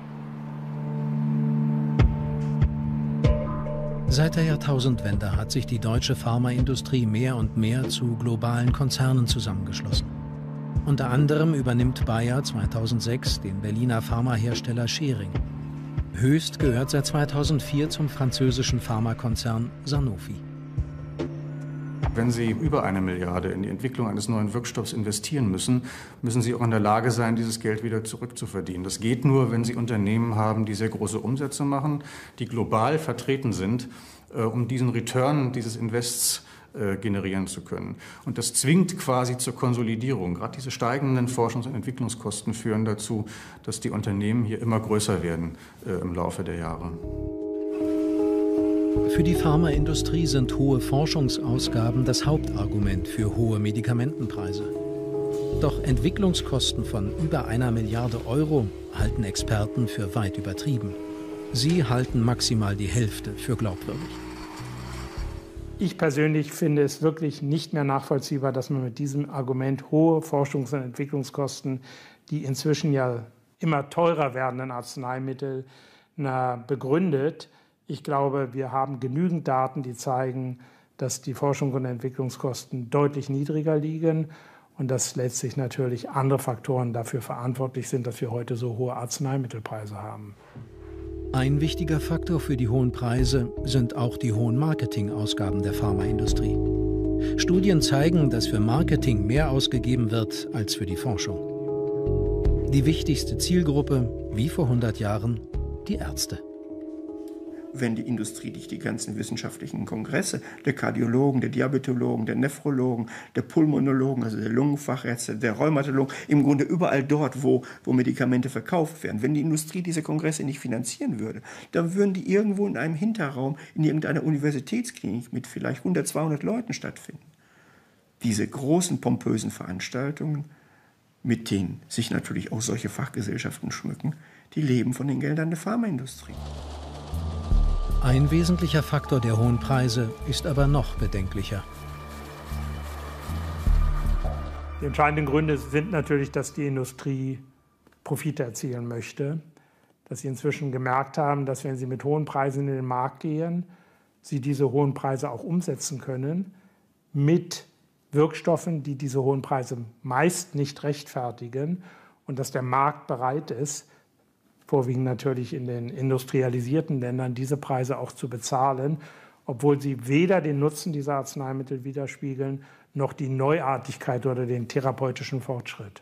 Seit der Jahrtausendwende hat sich die deutsche Pharmaindustrie mehr und mehr zu globalen Konzernen zusammengeschlossen. Unter anderem übernimmt Bayer zweitausendsechs den Berliner Pharmahersteller Schering. Höchst gehört seit zweitausendvier zum französischen Pharmakonzern Sanofi. Wenn Sie über eine Milliarde in die Entwicklung eines neuen Wirkstoffs investieren müssen, müssen Sie auch in der Lage sein, dieses Geld wieder zurückzuverdienen. Das geht nur, wenn Sie Unternehmen haben, die sehr große Umsätze machen, die global vertreten sind, äh, um diesen Return dieses Invests äh, generieren zu können. Und das zwingt quasi zur Konsolidierung. Gerade diese steigenden Forschungs- und Entwicklungskosten führen dazu, dass die Unternehmen hier immer größer werden äh, im Laufe der Jahre. Für die Pharmaindustrie sind hohe Forschungsausgaben das Hauptargument für hohe Medikamentenpreise. Doch Entwicklungskosten von über einer Milliarde Euro halten Experten für weit übertrieben. Sie halten maximal die Hälfte für glaubwürdig. Ich persönlich finde es wirklich nicht mehr nachvollziehbar, dass man mit diesem Argument hohe Forschungs- und Entwicklungskosten, die inzwischen ja immer teurer werdenden Arzneimittel, na, begründet. Ich glaube, wir haben genügend Daten, die zeigen, dass die Forschungs- und Entwicklungskosten deutlich niedriger liegen und dass letztlich natürlich andere Faktoren dafür verantwortlich sind, dass wir heute so hohe Arzneimittelpreise haben. Ein wichtiger Faktor für die hohen Preise sind auch die hohen Marketingausgaben der Pharmaindustrie. Studien zeigen, dass für Marketing mehr ausgegeben wird als für die Forschung. Die wichtigste Zielgruppe, wie vor hundert Jahren, die Ärzte. Wenn die Industrie nicht die ganzen wissenschaftlichen Kongresse der Kardiologen, der Diabetologen, der Nephrologen, der Pulmonologen, also der Lungenfachärzte, der Rheumatologen, im Grunde überall dort, wo, wo Medikamente verkauft werden, wenn die Industrie diese Kongresse nicht finanzieren würde, dann würden die irgendwo in einem Hinterraum in irgendeiner Universitätsklinik mit vielleicht hundert, zweihundert Leuten stattfinden. Diese großen, pompösen Veranstaltungen, mit denen sich natürlich auch solche Fachgesellschaften schmücken, die leben von den Geldern der Pharmaindustrie. Ein wesentlicher Faktor der hohen Preise ist aber noch bedenklicher. Die entscheidenden Gründe sind natürlich, dass die Industrie Profite erzielen möchte, dass sie inzwischen gemerkt haben, dass wenn sie mit hohen Preisen in den Markt gehen, sie diese hohen Preise auch umsetzen können mit Wirkstoffen, die diese hohen Preise meist nicht rechtfertigen und dass der Markt bereit ist, vorwiegend natürlich in den industrialisierten Ländern, diese Preise auch zu bezahlen, obwohl sie weder den Nutzen dieser Arzneimittel widerspiegeln, noch die Neuartigkeit oder den therapeutischen Fortschritt.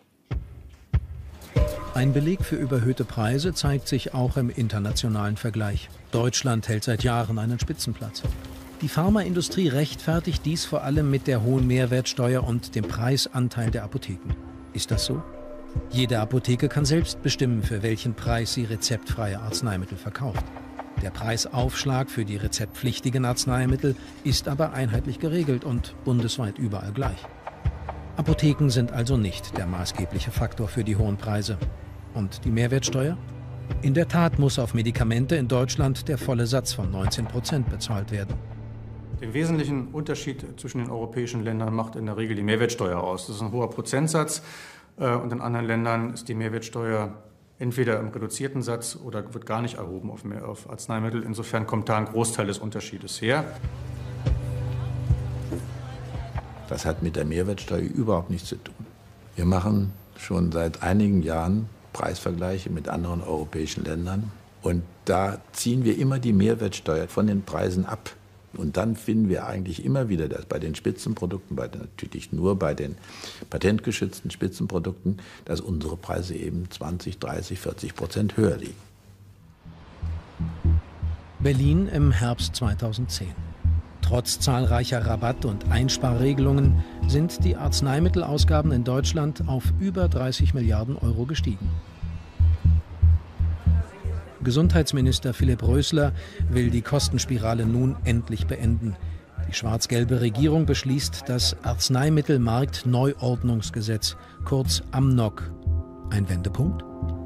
Ein Beleg für überhöhte Preise zeigt sich auch im internationalen Vergleich. Deutschland hält seit Jahren einen Spitzenplatz. Die Pharmaindustrie rechtfertigt dies vor allem mit der hohen Mehrwertsteuer und dem Preisanteil der Apotheken. Ist das so? Jede Apotheke kann selbst bestimmen, für welchen Preis sie rezeptfreie Arzneimittel verkauft. Der Preisaufschlag für die rezeptpflichtigen Arzneimittel ist aber einheitlich geregelt und bundesweit überall gleich. Apotheken sind also nicht der maßgebliche Faktor für die hohen Preise. Und die Mehrwertsteuer? In der Tat muss auf Medikamente in Deutschland der volle Satz von neunzehn Prozent bezahlt werden. Den wesentlichen Unterschied zwischen den europäischen Ländern macht in der Regel die Mehrwertsteuer aus. Das ist ein hoher Prozentsatz. Und in anderen Ländern ist die Mehrwertsteuer entweder im reduzierten Satz oder wird gar nicht erhoben auf, auf Arzneimittel. Insofern kommt da ein Großteil des Unterschiedes her. Das hat mit der Mehrwertsteuer überhaupt nichts zu tun. Wir machen schon seit einigen Jahren Preisvergleiche mit anderen europäischen Ländern. Und da ziehen wir immer die Mehrwertsteuer von den Preisen ab. Und dann finden wir eigentlich immer wieder, dass bei den Spitzenprodukten, bei den, natürlich nur bei den patentgeschützten Spitzenprodukten, dass unsere Preise eben zwanzig, dreißig, vierzig Prozent höher liegen. Berlin im Herbst zweitausendzehn. Trotz zahlreicher Rabatt- und Einsparregelungen sind die Arzneimittelausgaben in Deutschland auf über dreißig Milliarden Euro gestiegen. Gesundheitsminister Philipp Rösler will die Kostenspirale nun endlich beenden. Die schwarz-gelbe Regierung beschließt das Arzneimittelmarktneuordnungsgesetz, kurz AMNOG. Ein Wendepunkt?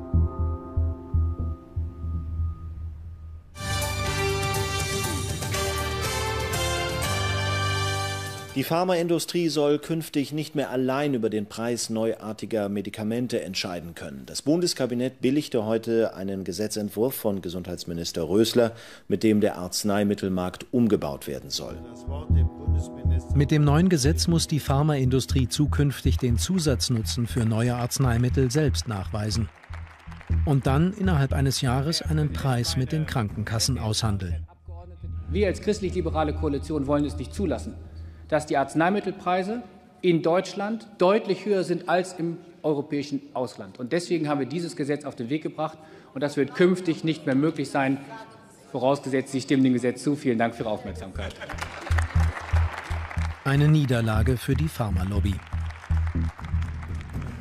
Die Pharmaindustrie soll künftig nicht mehr allein über den Preis neuartiger Medikamente entscheiden können. Das Bundeskabinett billigte heute einen Gesetzentwurf von Gesundheitsminister Rösler, mit dem der Arzneimittelmarkt umgebaut werden soll. Mit dem neuen Gesetz muss die Pharmaindustrie zukünftig den Zusatznutzen für neue Arzneimittel selbst nachweisen und dann innerhalb eines Jahres einen Preis mit den Krankenkassen aushandeln. Wir als christlich-liberale Koalition wollen es nicht zulassen, dass die Arzneimittelpreise in Deutschland deutlich höher sind als im europäischen Ausland. Und deswegen haben wir dieses Gesetz auf den Weg gebracht. Und das wird künftig nicht mehr möglich sein, vorausgesetzt, Sie stimmen dem Gesetz zu. Vielen Dank für Ihre Aufmerksamkeit. Eine Niederlage für die Pharmalobby.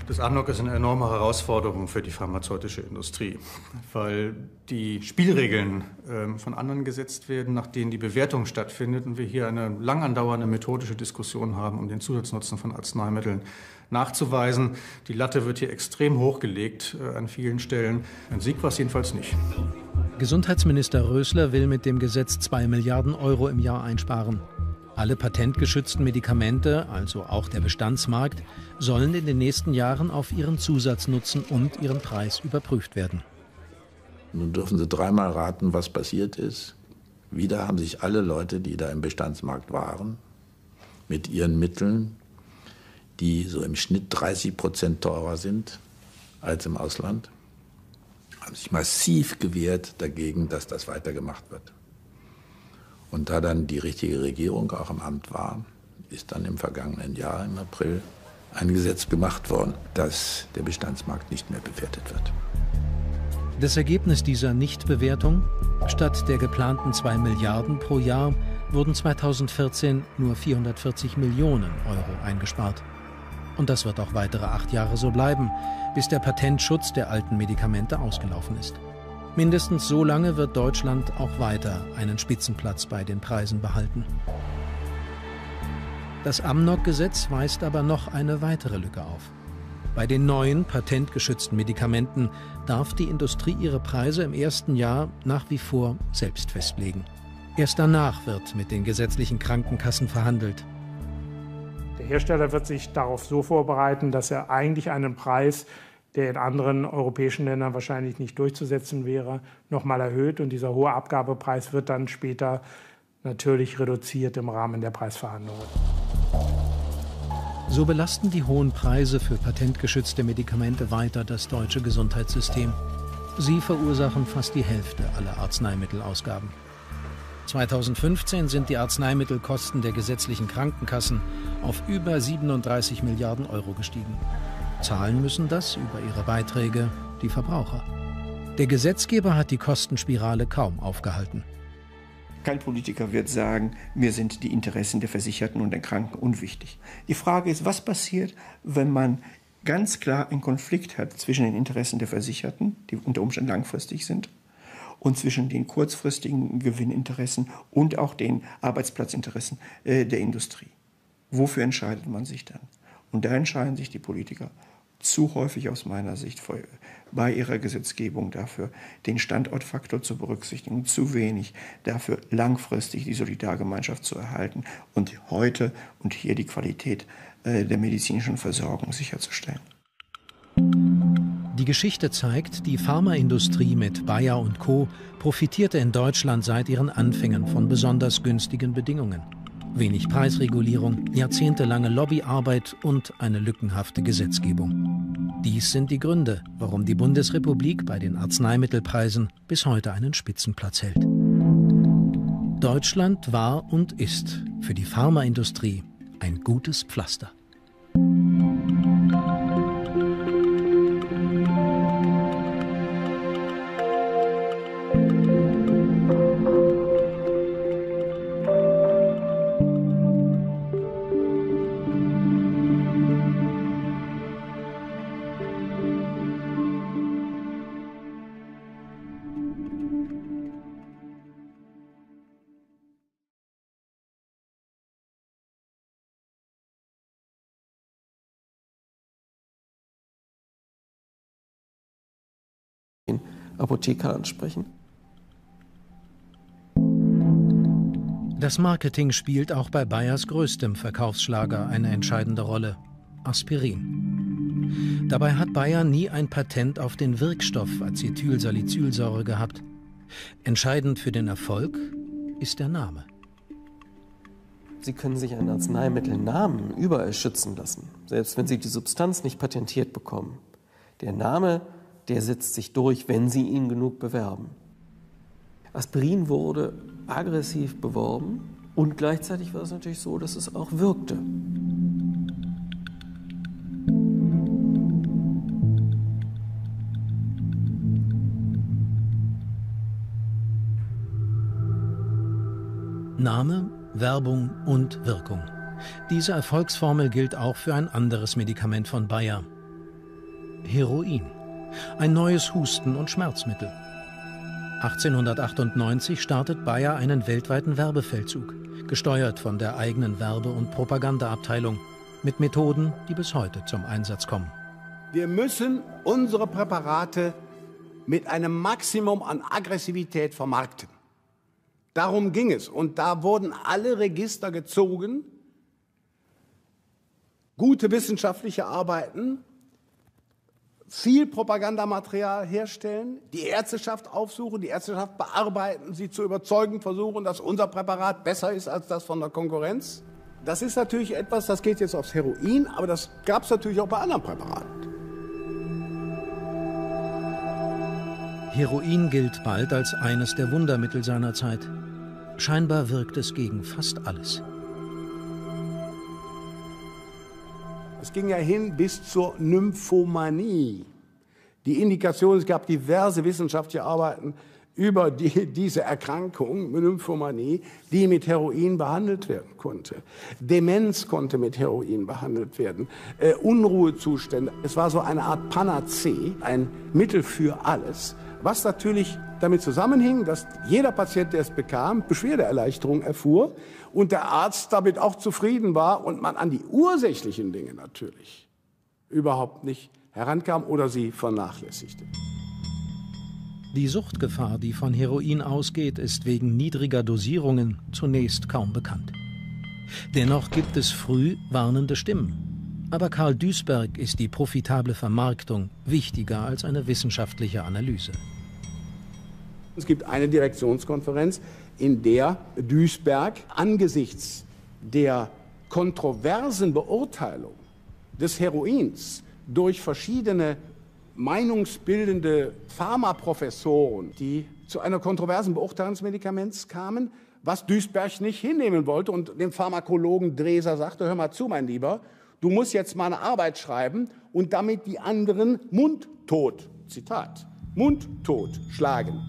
Das Amnok ist eine enorme Herausforderung für die pharmazeutische Industrie, weil die Spielregeln äh, von anderen gesetzt werden, nach denen die Bewertung stattfindet und wir hier eine lang andauernde methodische Diskussion haben, um den Zusatznutzen von Arzneimitteln nachzuweisen. Die Latte wird hier extrem hochgelegt äh, an vielen Stellen. Ein Sieg war es jedenfalls nicht. Gesundheitsminister Rösler will mit dem Gesetz zwei Milliarden Euro im Jahr einsparen. Alle patentgeschützten Medikamente, also auch der Bestandsmarkt, sollen in den nächsten Jahren auf ihren Zusatznutzen und ihren Preis überprüft werden. Nun dürfen Sie dreimal raten, was passiert ist. Wieder haben sich alle Leute, die da im Bestandsmarkt waren, mit ihren Mitteln, die so im Schnitt dreißig Prozent teurer sind als im Ausland, haben sich massiv gewehrt dagegen, dass das weitergemacht wird. Und da dann die richtige Regierung auch im Amt war, ist dann im vergangenen Jahr, im April, ein Gesetz gemacht worden, dass der Bestandsmarkt nicht mehr bewertet wird. Das Ergebnis dieser Nichtbewertung: Statt der geplanten zwei Milliarden pro Jahr wurden zweitausendvierzehn nur vierhundertvierzig Millionen Euro eingespart. Und das wird auch weitere acht Jahre so bleiben, bis der Patentschutz der alten Medikamente ausgelaufen ist. Mindestens so lange wird Deutschland auch weiter einen Spitzenplatz bei den Preisen behalten. Das Amnok-Gesetz weist aber noch eine weitere Lücke auf. Bei den neuen patentgeschützten Medikamenten darf die Industrie ihre Preise im ersten Jahr nach wie vor selbst festlegen. Erst danach wird mit den gesetzlichen Krankenkassen verhandelt. Der Hersteller wird sich darauf so vorbereiten, dass er eigentlich einen Preis, der in anderen europäischen Ländern wahrscheinlich nicht durchzusetzen wäre, nochmal erhöht. Und dieser hohe Abgabepreis wird dann später natürlich reduziert im Rahmen der Preisverhandlungen. So belasten die hohen Preise für patentgeschützte Medikamente weiter das deutsche Gesundheitssystem. Sie verursachen fast die Hälfte aller Arzneimittelausgaben. zweitausendfünfzehn sind die Arzneimittelkosten der gesetzlichen Krankenkassen auf über siebenunddreißig Milliarden Euro gestiegen. Zahlen müssen das über ihre Beiträge die Verbraucher. Der Gesetzgeber hat die Kostenspirale kaum aufgehalten. Kein Politiker wird sagen, mir sind die Interessen der Versicherten und der Kranken unwichtig. Die Frage ist, was passiert, wenn man ganz klar einen Konflikt hat zwischen den Interessen der Versicherten, die unter Umständen langfristig sind, und zwischen den kurzfristigen Gewinninteressen und auch den Arbeitsplatzinteressen äh, der Industrie. Wofür entscheidet man sich dann? Und da entscheiden sich die Politiker zu häufig aus meiner Sicht bei ihrer Gesetzgebung dafür, den Standortfaktor zu berücksichtigen, zu wenig dafür, langfristig die Solidargemeinschaft zu erhalten und heute und hier die Qualität äh, der medizinischen Versorgung sicherzustellen. Die Geschichte zeigt, die Pharmaindustrie mit Bayer und Co. profitierte in Deutschland seit ihren Anfängen von besonders günstigen Bedingungen. Wenig Preisregulierung, jahrzehntelange Lobbyarbeit und eine lückenhafte Gesetzgebung. Dies sind die Gründe, warum die Bundesrepublik bei den Arzneimittelpreisen bis heute einen Spitzenplatz hält. Deutschland war und ist für die Pharmaindustrie ein gutes Pflaster. Apotheker ansprechen? Das Marketing spielt auch bei Bayers größtem Verkaufsschlager eine entscheidende Rolle: Aspirin. Dabei hat Bayer nie ein Patent auf den Wirkstoff Acetylsalicylsäure gehabt. Entscheidend für den Erfolg ist der Name. Sie können sich einen Arzneimittelnamen überall schützen lassen, selbst wenn Sie die Substanz nicht patentiert bekommen. Der Name, der setzt sich durch, wenn Sie ihn genug bewerben. Aspirin wurde aggressiv beworben und gleichzeitig war es natürlich so, dass es auch wirkte. Name, Werbung und Wirkung. Diese Erfolgsformel gilt auch für ein anderes Medikament von Bayer: Heroin, ein neues Husten- und Schmerzmittel. achtzehnhundertachtundneunzig startet Bayer einen weltweiten Werbefeldzug, gesteuert von der eigenen Werbe- und Propagandaabteilung, mit Methoden, die bis heute zum Einsatz kommen. Wir müssen unsere Präparate mit einem Maximum an Aggressivität vermarkten. Darum ging es. Und da wurden alle Register gezogen, gute wissenschaftliche Arbeiten, viel Propagandamaterial herstellen, die Ärzteschaft aufsuchen, die Ärzteschaft bearbeiten, sie zu überzeugen versuchen, dass unser Präparat besser ist als das von der Konkurrenz. Das ist natürlich etwas, das geht jetzt aufs Heroin, aber das gab es natürlich auch bei anderen Präparaten. Heroin gilt bald als eines der Wundermittel seiner Zeit. Scheinbar wirkt es gegen fast alles. Es ging ja hin bis zur Nymphomanie. Die Indikation, es gab diverse wissenschaftliche Arbeiten über die, diese Erkrankung, Nymphomanie, die mit Heroin behandelt werden konnte. Demenz konnte mit Heroin behandelt werden, äh, Unruhezustände. Es war so eine Art Panazee, ein Mittel für alles, was natürlich damit zusammenhing, dass jeder Patient, der es bekam, Beschwerdeerleichterung erfuhr und der Arzt damit auch zufrieden war und man an die ursächlichen Dinge natürlich überhaupt nicht herankam oder sie vernachlässigte. Die Suchtgefahr, die von Heroin ausgeht, ist wegen niedriger Dosierungen zunächst kaum bekannt. Dennoch gibt es früh warnende Stimmen. Aber Karl Duisberg ist die profitable Vermarktung wichtiger als eine wissenschaftliche Analyse. Es gibt eine Direktionskonferenz, in der Duisberg angesichts der kontroversen Beurteilung des Heroins durch verschiedene meinungsbildende Pharmaprofessoren, die zu einer kontroversen Beurteilung des Medikaments kamen, was Duisberg nicht hinnehmen wollte und dem Pharmakologen Dreser sagte, hör mal zu, mein Lieber, du musst jetzt mal eine Arbeit schreiben und damit die anderen mundtot, Zitat, mundtot schlagen.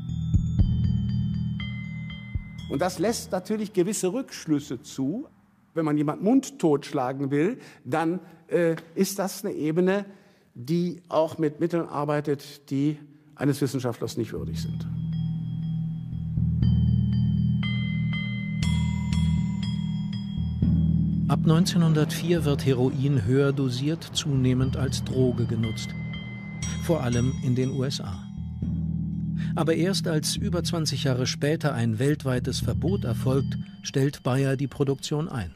Und das lässt natürlich gewisse Rückschlüsse zu. Wenn man jemanden mundtot schlagen will, dann äh, ist das eine Ebene, die auch mit Mitteln arbeitet, die eines Wissenschaftlers nicht würdig sind. Ab neunzehnhundertvier wird Heroin höher dosiert, zunehmend als Droge genutzt. Vor allem in den U S A. Aber erst als über zwanzig Jahre später ein weltweites Verbot erfolgt, stellt Bayer die Produktion ein.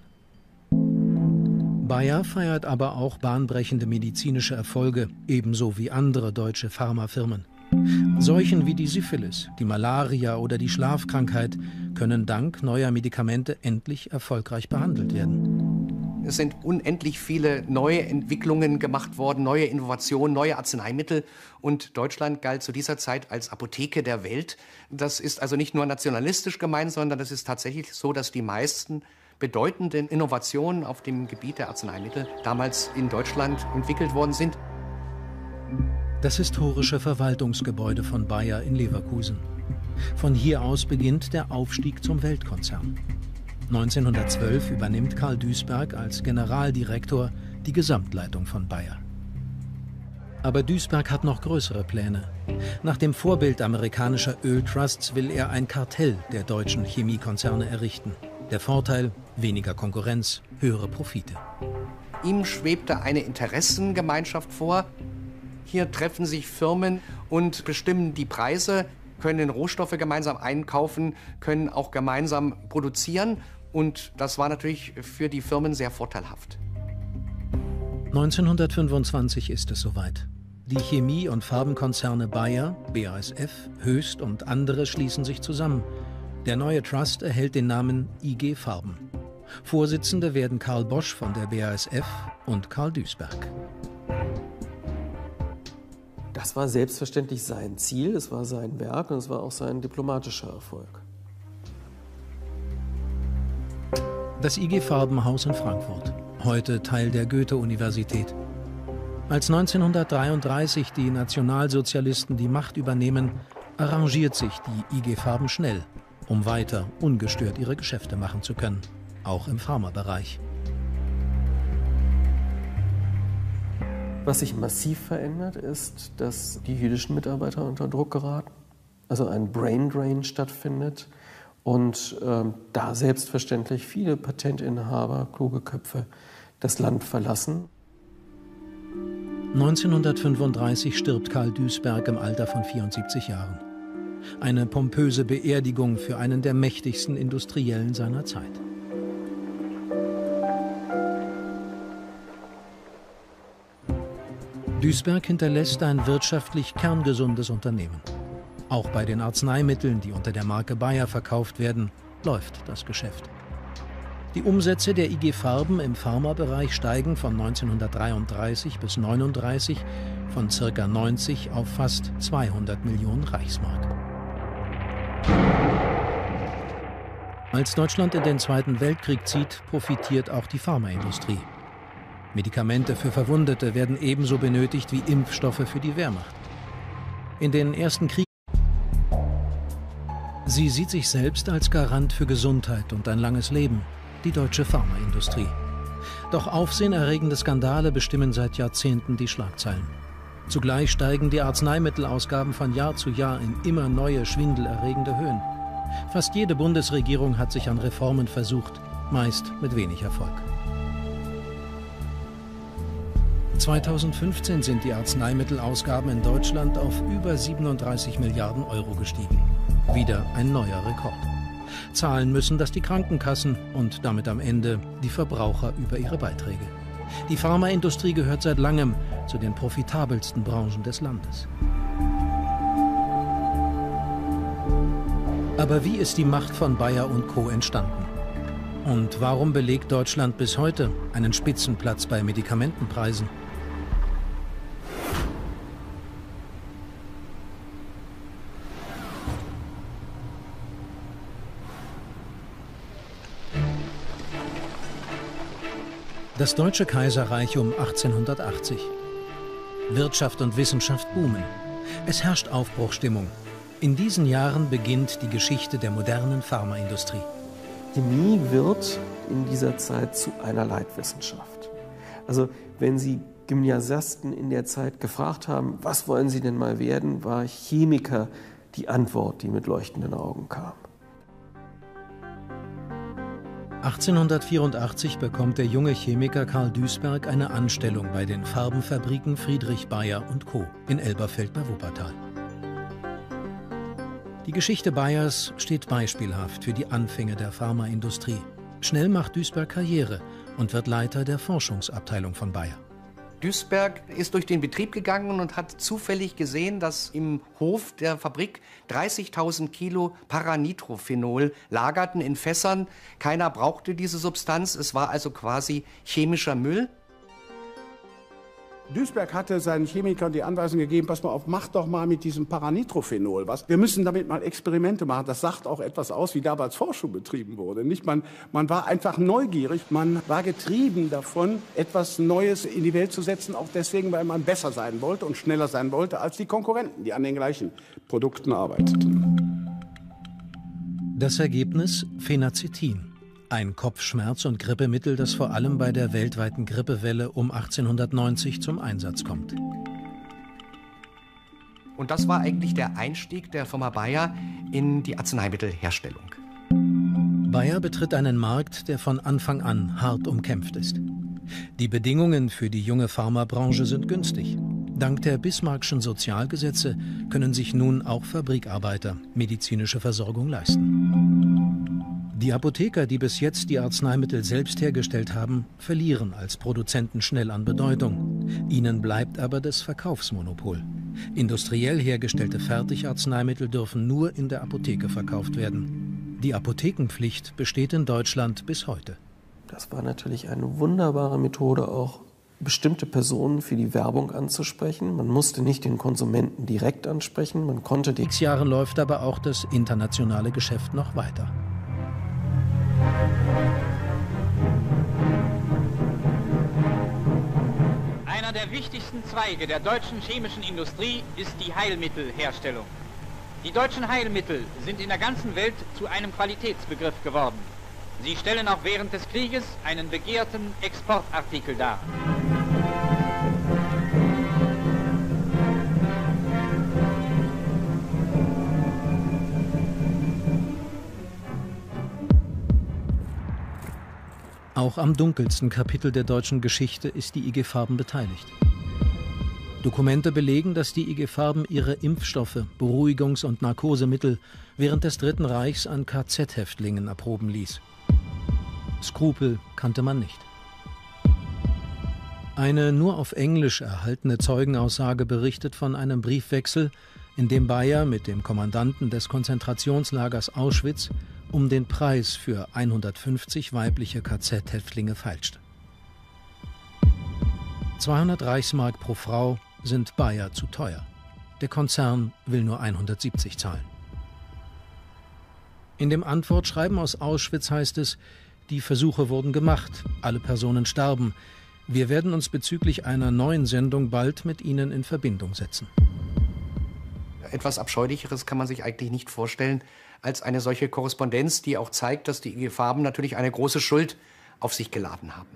Bayer feiert aber auch bahnbrechende medizinische Erfolge, ebenso wie andere deutsche Pharmafirmen. Seuchen wie die Syphilis, die Malaria oder die Schlafkrankheit können dank neuer Medikamente endlich erfolgreich behandelt werden. Es sind unendlich viele neue Entwicklungen gemacht worden, neue Innovationen, neue Arzneimittel. Und Deutschland galt zu dieser Zeit als Apotheke der Welt. Das ist also nicht nur nationalistisch gemeint, sondern das ist tatsächlich so, dass die meisten bedeutenden Innovationen auf dem Gebiet der Arzneimittel damals in Deutschland entwickelt worden sind. Das historische Verwaltungsgebäude von Bayer in Leverkusen. Von hier aus beginnt der Aufstieg zum Weltkonzern. neunzehnhundertzwölf übernimmt Karl Duisberg als Generaldirektor die Gesamtleitung von Bayer. Aber Duisberg hat noch größere Pläne. Nach dem Vorbild amerikanischer Öltrusts will er ein Kartell der deutschen Chemiekonzerne errichten. Der Vorteil: weniger Konkurrenz, höhere Profite. Ihm schwebte eine Interessengemeinschaft vor. Hier treffen sich Firmen und bestimmen die Preise, können Rohstoffe gemeinsam einkaufen, können auch gemeinsam produzieren. Und das war natürlich für die Firmen sehr vorteilhaft. neunzehnhundertfünfundzwanzig ist es soweit. Die Chemie- und Farbenkonzerne Bayer, B A S F, Höchst und andere schließen sich zusammen. Der neue Trust erhält den Namen I G Farben. Vorsitzende werden Karl Bosch von der B A S F und Karl Duisberg. Das war selbstverständlich sein Ziel, es war sein Werk und es war auch sein diplomatischer Erfolg. Das I G Farbenhaus in Frankfurt, heute Teil der Goethe-Universität. Als neunzehnhundertdreiunddreißig die Nationalsozialisten die Macht übernehmen, arrangiert sich die I G Farben schnell, um weiter ungestört ihre Geschäfte machen zu können, auch im Pharmabereich. Was sich massiv verändert, ist, dass die jüdischen Mitarbeiter unter Druck geraten, also ein Brain Drain stattfindet und äh, da selbstverständlich viele Patentinhaber, kluge Köpfe das Land verlassen. neunzehnhundertfünfunddreißig stirbt Karl Duisberg im Alter von vierundsiebzig Jahren. Eine pompöse Beerdigung für einen der mächtigsten Industriellen seiner Zeit. Duisberg hinterlässt ein wirtschaftlich kerngesundes Unternehmen. Auch bei den Arzneimitteln, die unter der Marke Bayer verkauft werden, läuft das Geschäft. Die Umsätze der I G Farben im Pharmabereich steigen von neunzehnhundertdreiunddreißig bis neununddreißig von ca. neunzig auf fast zweihundert Millionen Reichsmark. Als Deutschland in den Zweiten Weltkrieg zieht, profitiert auch die Pharmaindustrie. Medikamente für Verwundete werden ebenso benötigt wie Impfstoffe für die Wehrmacht. In den ersten Kriegen. Sie sieht sich selbst als Garant für Gesundheit und ein langes Leben, die deutsche Pharmaindustrie. Doch aufsehenerregende Skandale bestimmen seit Jahrzehnten die Schlagzeilen. Zugleich steigen die Arzneimittelausgaben von Jahr zu Jahr in immer neue, schwindelerregende Höhen. Fast jede Bundesregierung hat sich an Reformen versucht, meist mit wenig Erfolg. zweitausendfünfzehn sind die Arzneimittelausgaben in Deutschland auf über siebenunddreißig Milliarden Euro gestiegen. Wieder ein neuer Rekord. Zahlen müssen das die Krankenkassen und damit am Ende die Verbraucher über ihre Beiträge. Die Pharmaindustrie gehört seit langem zu den profitabelsten Branchen des Landes. Aber wie ist die Macht von Bayer und Co. entstanden? Und warum belegt Deutschland bis heute einen Spitzenplatz bei Medikamentenpreisen? Das Deutsche Kaiserreich um achtzehnhundertachtzig. Wirtschaft und Wissenschaft boomen. Es herrscht Aufbruchsstimmung. In diesen Jahren beginnt die Geschichte der modernen Pharmaindustrie. Chemie wird in dieser Zeit zu einer Leitwissenschaft. Also wenn Sie Gymnasiasten in der Zeit gefragt haben, was wollen Sie denn mal werden, war Chemiker die Antwort, die mit leuchtenden Augen kam. achtzehnhundertvierundachtzig bekommt der junge Chemiker Karl Duisberg eine Anstellung bei den Farbenfabriken Friedrich Bayer und Co. in Elberfeld bei Wuppertal. Die Geschichte Bayers steht beispielhaft für die Anfänge der Pharmaindustrie. Schnell macht Duisberg Karriere und wird Leiter der Forschungsabteilung von Bayer. Duisberg ist durch den Betrieb gegangen und hat zufällig gesehen, dass im Hof der Fabrik dreißigtausend Kilo Paranitrophenol lagerten in Fässern. Keiner brauchte diese Substanz, es war also quasi chemischer Müll. Duisberg hatte seinen Chemikern die Anweisung gegeben, pass mal auf, mach doch mal mit diesem Paranitrophenol was. Wir müssen damit mal Experimente machen. Das sagt auch etwas aus, wie damals Forschung betrieben wurde. Nicht? Man, man war einfach neugierig, man war getrieben davon, etwas Neues in die Welt zu setzen, auch deswegen, weil man besser sein wollte und schneller sein wollte als die Konkurrenten, die an den gleichen Produkten arbeiteten. Das Ergebnis? Phenacetin. Ein Kopfschmerz- und Grippemittel, das vor allem bei der weltweiten Grippewelle um achtzehnhundertneunzig zum Einsatz kommt. Und das war eigentlich der Einstieg der Firma Bayer in die Arzneimittelherstellung. Bayer betritt einen Markt, der von Anfang an hart umkämpft ist. Die Bedingungen für die junge Pharmabranche sind günstig. Dank der Bismarckschen Sozialgesetze können sich nun auch Fabrikarbeiter medizinische Versorgung leisten. Die Apotheker, die bis jetzt die Arzneimittel selbst hergestellt haben, verlieren als Produzenten schnell an Bedeutung. Ihnen bleibt aber das Verkaufsmonopol. Industriell hergestellte Fertigarzneimittel dürfen nur in der Apotheke verkauft werden. Die Apothekenpflicht besteht in Deutschland bis heute. Das war natürlich eine wunderbare Methode, auch bestimmte Personen für die Werbung anzusprechen. Man musste nicht den Konsumenten direkt ansprechen, man konnte die... Sechs Jahren läuft aber auch das internationale Geschäft noch weiter. Einer der wichtigsten Zweige der deutschen chemischen Industrie ist die Heilmittelherstellung. Die deutschen Heilmittel sind in der ganzen Welt zu einem Qualitätsbegriff geworden. Sie stellen auch während des Krieges einen begehrten Exportartikel dar. Auch am dunkelsten Kapitel der deutschen Geschichte ist die I G Farben beteiligt. Dokumente belegen, dass die I G Farben ihre Impfstoffe, Beruhigungs- und Narkosemittel während des Dritten Reichs an K Z-Häftlingen erproben ließ. Skrupel kannte man nicht. Eine nur auf Englisch erhaltene Zeugenaussage berichtet von einem Briefwechsel, in dem Bayer mit dem Kommandanten des Konzentrationslagers Auschwitz um den Preis für hundertfünfzig weibliche K Z-Häftlinge feilschte. zweihundert Reichsmark pro Frau sind Bayer zu teuer. Der Konzern will nur hundertsiebzig zahlen. In dem Antwortschreiben aus Auschwitz heißt es, die Versuche wurden gemacht, alle Personen starben. Wir werden uns bezüglich einer neuen Sendung bald mit Ihnen in Verbindung setzen. Etwas Abscheulicheres kann man sich eigentlich nicht vorstellen als eine solche Korrespondenz, die auch zeigt, dass die I G Farben natürlich eine große Schuld auf sich geladen haben.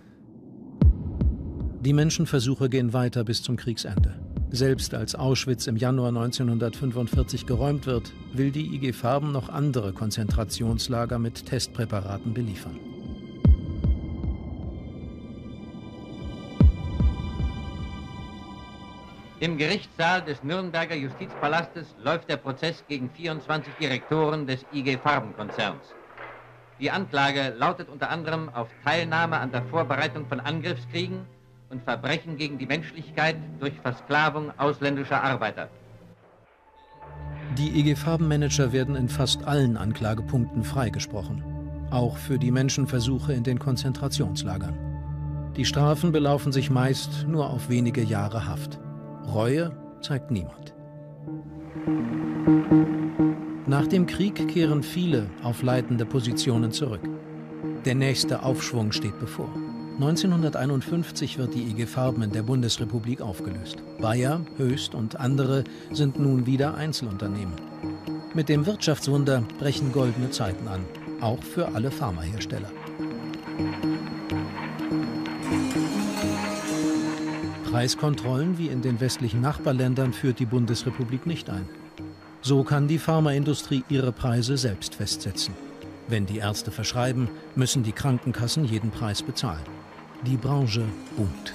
Die Menschenversuche gehen weiter bis zum Kriegsende. Selbst als Auschwitz im Januar neunzehnhundertfünfundvierzig geräumt wird, will die I G Farben noch andere Konzentrationslager mit Testpräparaten beliefern. Im Gerichtssaal des Nürnberger Justizpalastes läuft der Prozess gegen vierundzwanzig Direktoren des I G Farben-Konzerns. Die Anklage lautet unter anderem auf Teilnahme an der Vorbereitung von Angriffskriegen und Verbrechen gegen die Menschlichkeit durch Versklavung ausländischer Arbeiter. Die I G Farben-Manager werden in fast allen Anklagepunkten freigesprochen, auch für die Menschenversuche in den Konzentrationslagern. Die Strafen belaufen sich meist nur auf wenige Jahre Haft. Reue zeigt niemand. Nach dem Krieg kehren viele auf leitende Positionen zurück. Der nächste Aufschwung steht bevor. neunzehnhunderteinundfünfzig wird die I G Farben in der Bundesrepublik aufgelöst. Bayer, Hoechst und andere sind nun wieder Einzelunternehmen. Mit dem Wirtschaftswunder brechen goldene Zeiten an, auch für alle Pharmahersteller. Preiskontrollen wie in den westlichen Nachbarländern führt die Bundesrepublik nicht ein. So kann die Pharmaindustrie ihre Preise selbst festsetzen. Wenn die Ärzte verschreiben, müssen die Krankenkassen jeden Preis bezahlen. Die Branche boomt.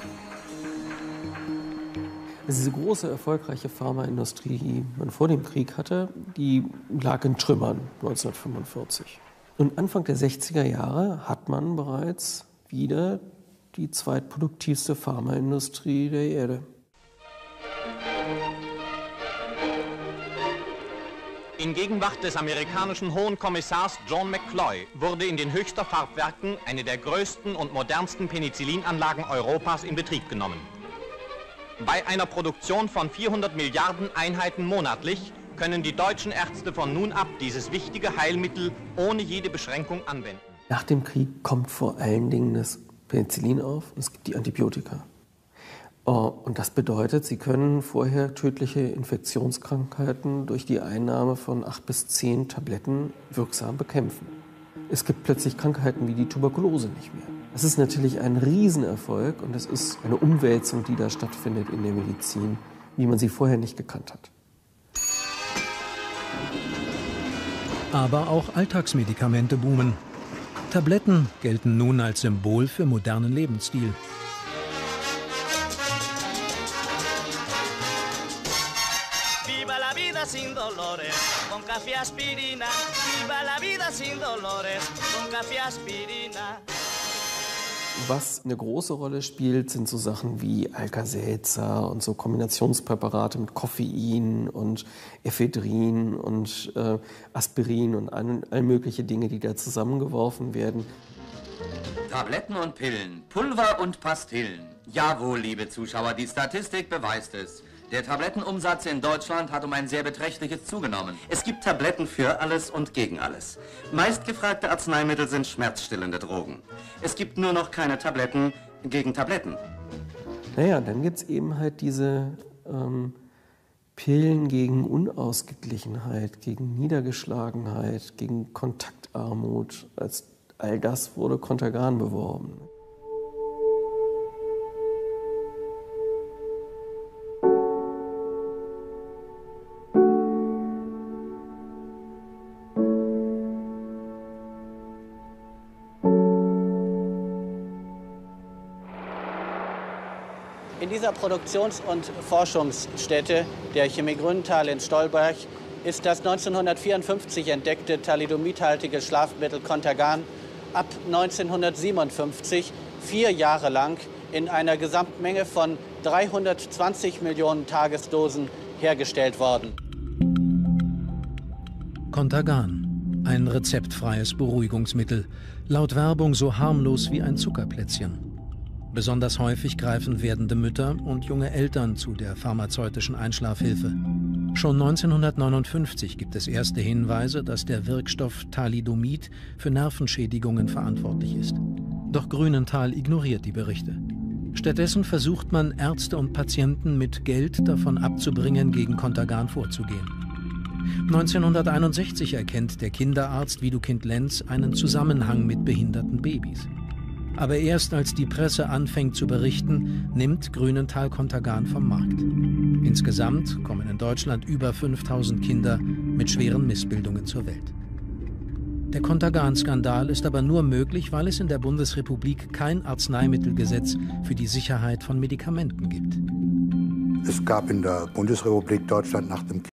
Also diese große, erfolgreiche Pharmaindustrie, die man vor dem Krieg hatte, die lag in Trümmern neunzehnhundertfünfundvierzig. Und Anfang der sechziger Jahre hat man bereits wieder die zweitproduktivste Pharmaindustrie der Erde. In Gegenwart des amerikanischen Hohen Kommissars John McCloy wurde in den Höchster Farbwerken eine der größten und modernsten Penicillinanlagen Europas in Betrieb genommen. Bei einer Produktion von vierhundert Milliarden Einheiten monatlich können die deutschen Ärzte von nun ab dieses wichtige Heilmittel ohne jede Beschränkung anwenden. Nach dem Krieg kommt vor allen Dingen das Penicillin auf und es gibt die Antibiotika. Und das bedeutet, sie können vorher tödliche Infektionskrankheiten durch die Einnahme von acht bis zehn Tabletten wirksam bekämpfen. Es gibt plötzlich Krankheiten wie die Tuberkulose nicht mehr. Das ist natürlich ein Riesenerfolg und es ist eine Umwälzung, die da stattfindet in der Medizin, wie man sie vorher nicht gekannt hat. Aber auch Alltagsmedikamente boomen. Tabletten gelten nun als Symbol für modernen Lebensstil. Viva la vida sin dolores, con café aspirina. Viva la vida sin dolores, con café aspirina. Was eine große Rolle spielt, sind so Sachen wie Alka-Seltzer und so Kombinationspräparate mit Koffein und Ephedrin und äh, Aspirin und all, all mögliche Dinge, die da zusammengeworfen werden. Tabletten und Pillen, Pulver und Pastillen. Jawohl, liebe Zuschauer, die Statistik beweist es. Der Tablettenumsatz in Deutschland hat um ein sehr beträchtliches zugenommen. Es gibt Tabletten für alles und gegen alles. Meistgefragte Arzneimittel sind schmerzstillende Drogen. Es gibt nur noch keine Tabletten gegen Tabletten. Naja, dann gibt es eben halt diese ähm, Pillen gegen Unausgeglichenheit, gegen Niedergeschlagenheit, gegen Kontaktarmut. Als all das wurde Contergan beworben. In dieser Produktions- und Forschungsstätte der Chemie Grünenthal in Stolberg ist das neunzehnhundertvierundfünfzig entdeckte thalidomidhaltige Schlafmittel Contergan ab neunzehnhundertsiebenundfünfzig vier Jahre lang in einer Gesamtmenge von dreihundertzwanzig Millionen Tagesdosen hergestellt worden. Contergan, ein rezeptfreies Beruhigungsmittel, laut Werbung so harmlos wie ein Zuckerplätzchen. Besonders häufig greifen werdende Mütter und junge Eltern zu der pharmazeutischen Einschlafhilfe. Schon neunzehnhundertneunundfünfzig gibt es erste Hinweise, dass der Wirkstoff Thalidomid für Nervenschädigungen verantwortlich ist. Doch Grünenthal ignoriert die Berichte. Stattdessen versucht man, Ärzte und Patienten mit Geld davon abzubringen, gegen Contergan vorzugehen. neunzehnhunderteinundsechzig erkennt der Kinderarzt Widukind Lenz einen Zusammenhang mit behinderten Babys. Aber erst als die Presse anfängt zu berichten, nimmt Grünenthal Contergan vom Markt. Insgesamt kommen in Deutschland über fünftausend Kinder mit schweren Missbildungen zur Welt. Der Contergan-Skandal ist aber nur möglich, weil es in der Bundesrepublik kein Arzneimittelgesetz für die Sicherheit von Medikamenten gibt. Es gab in der Bundesrepublik Deutschland nach dem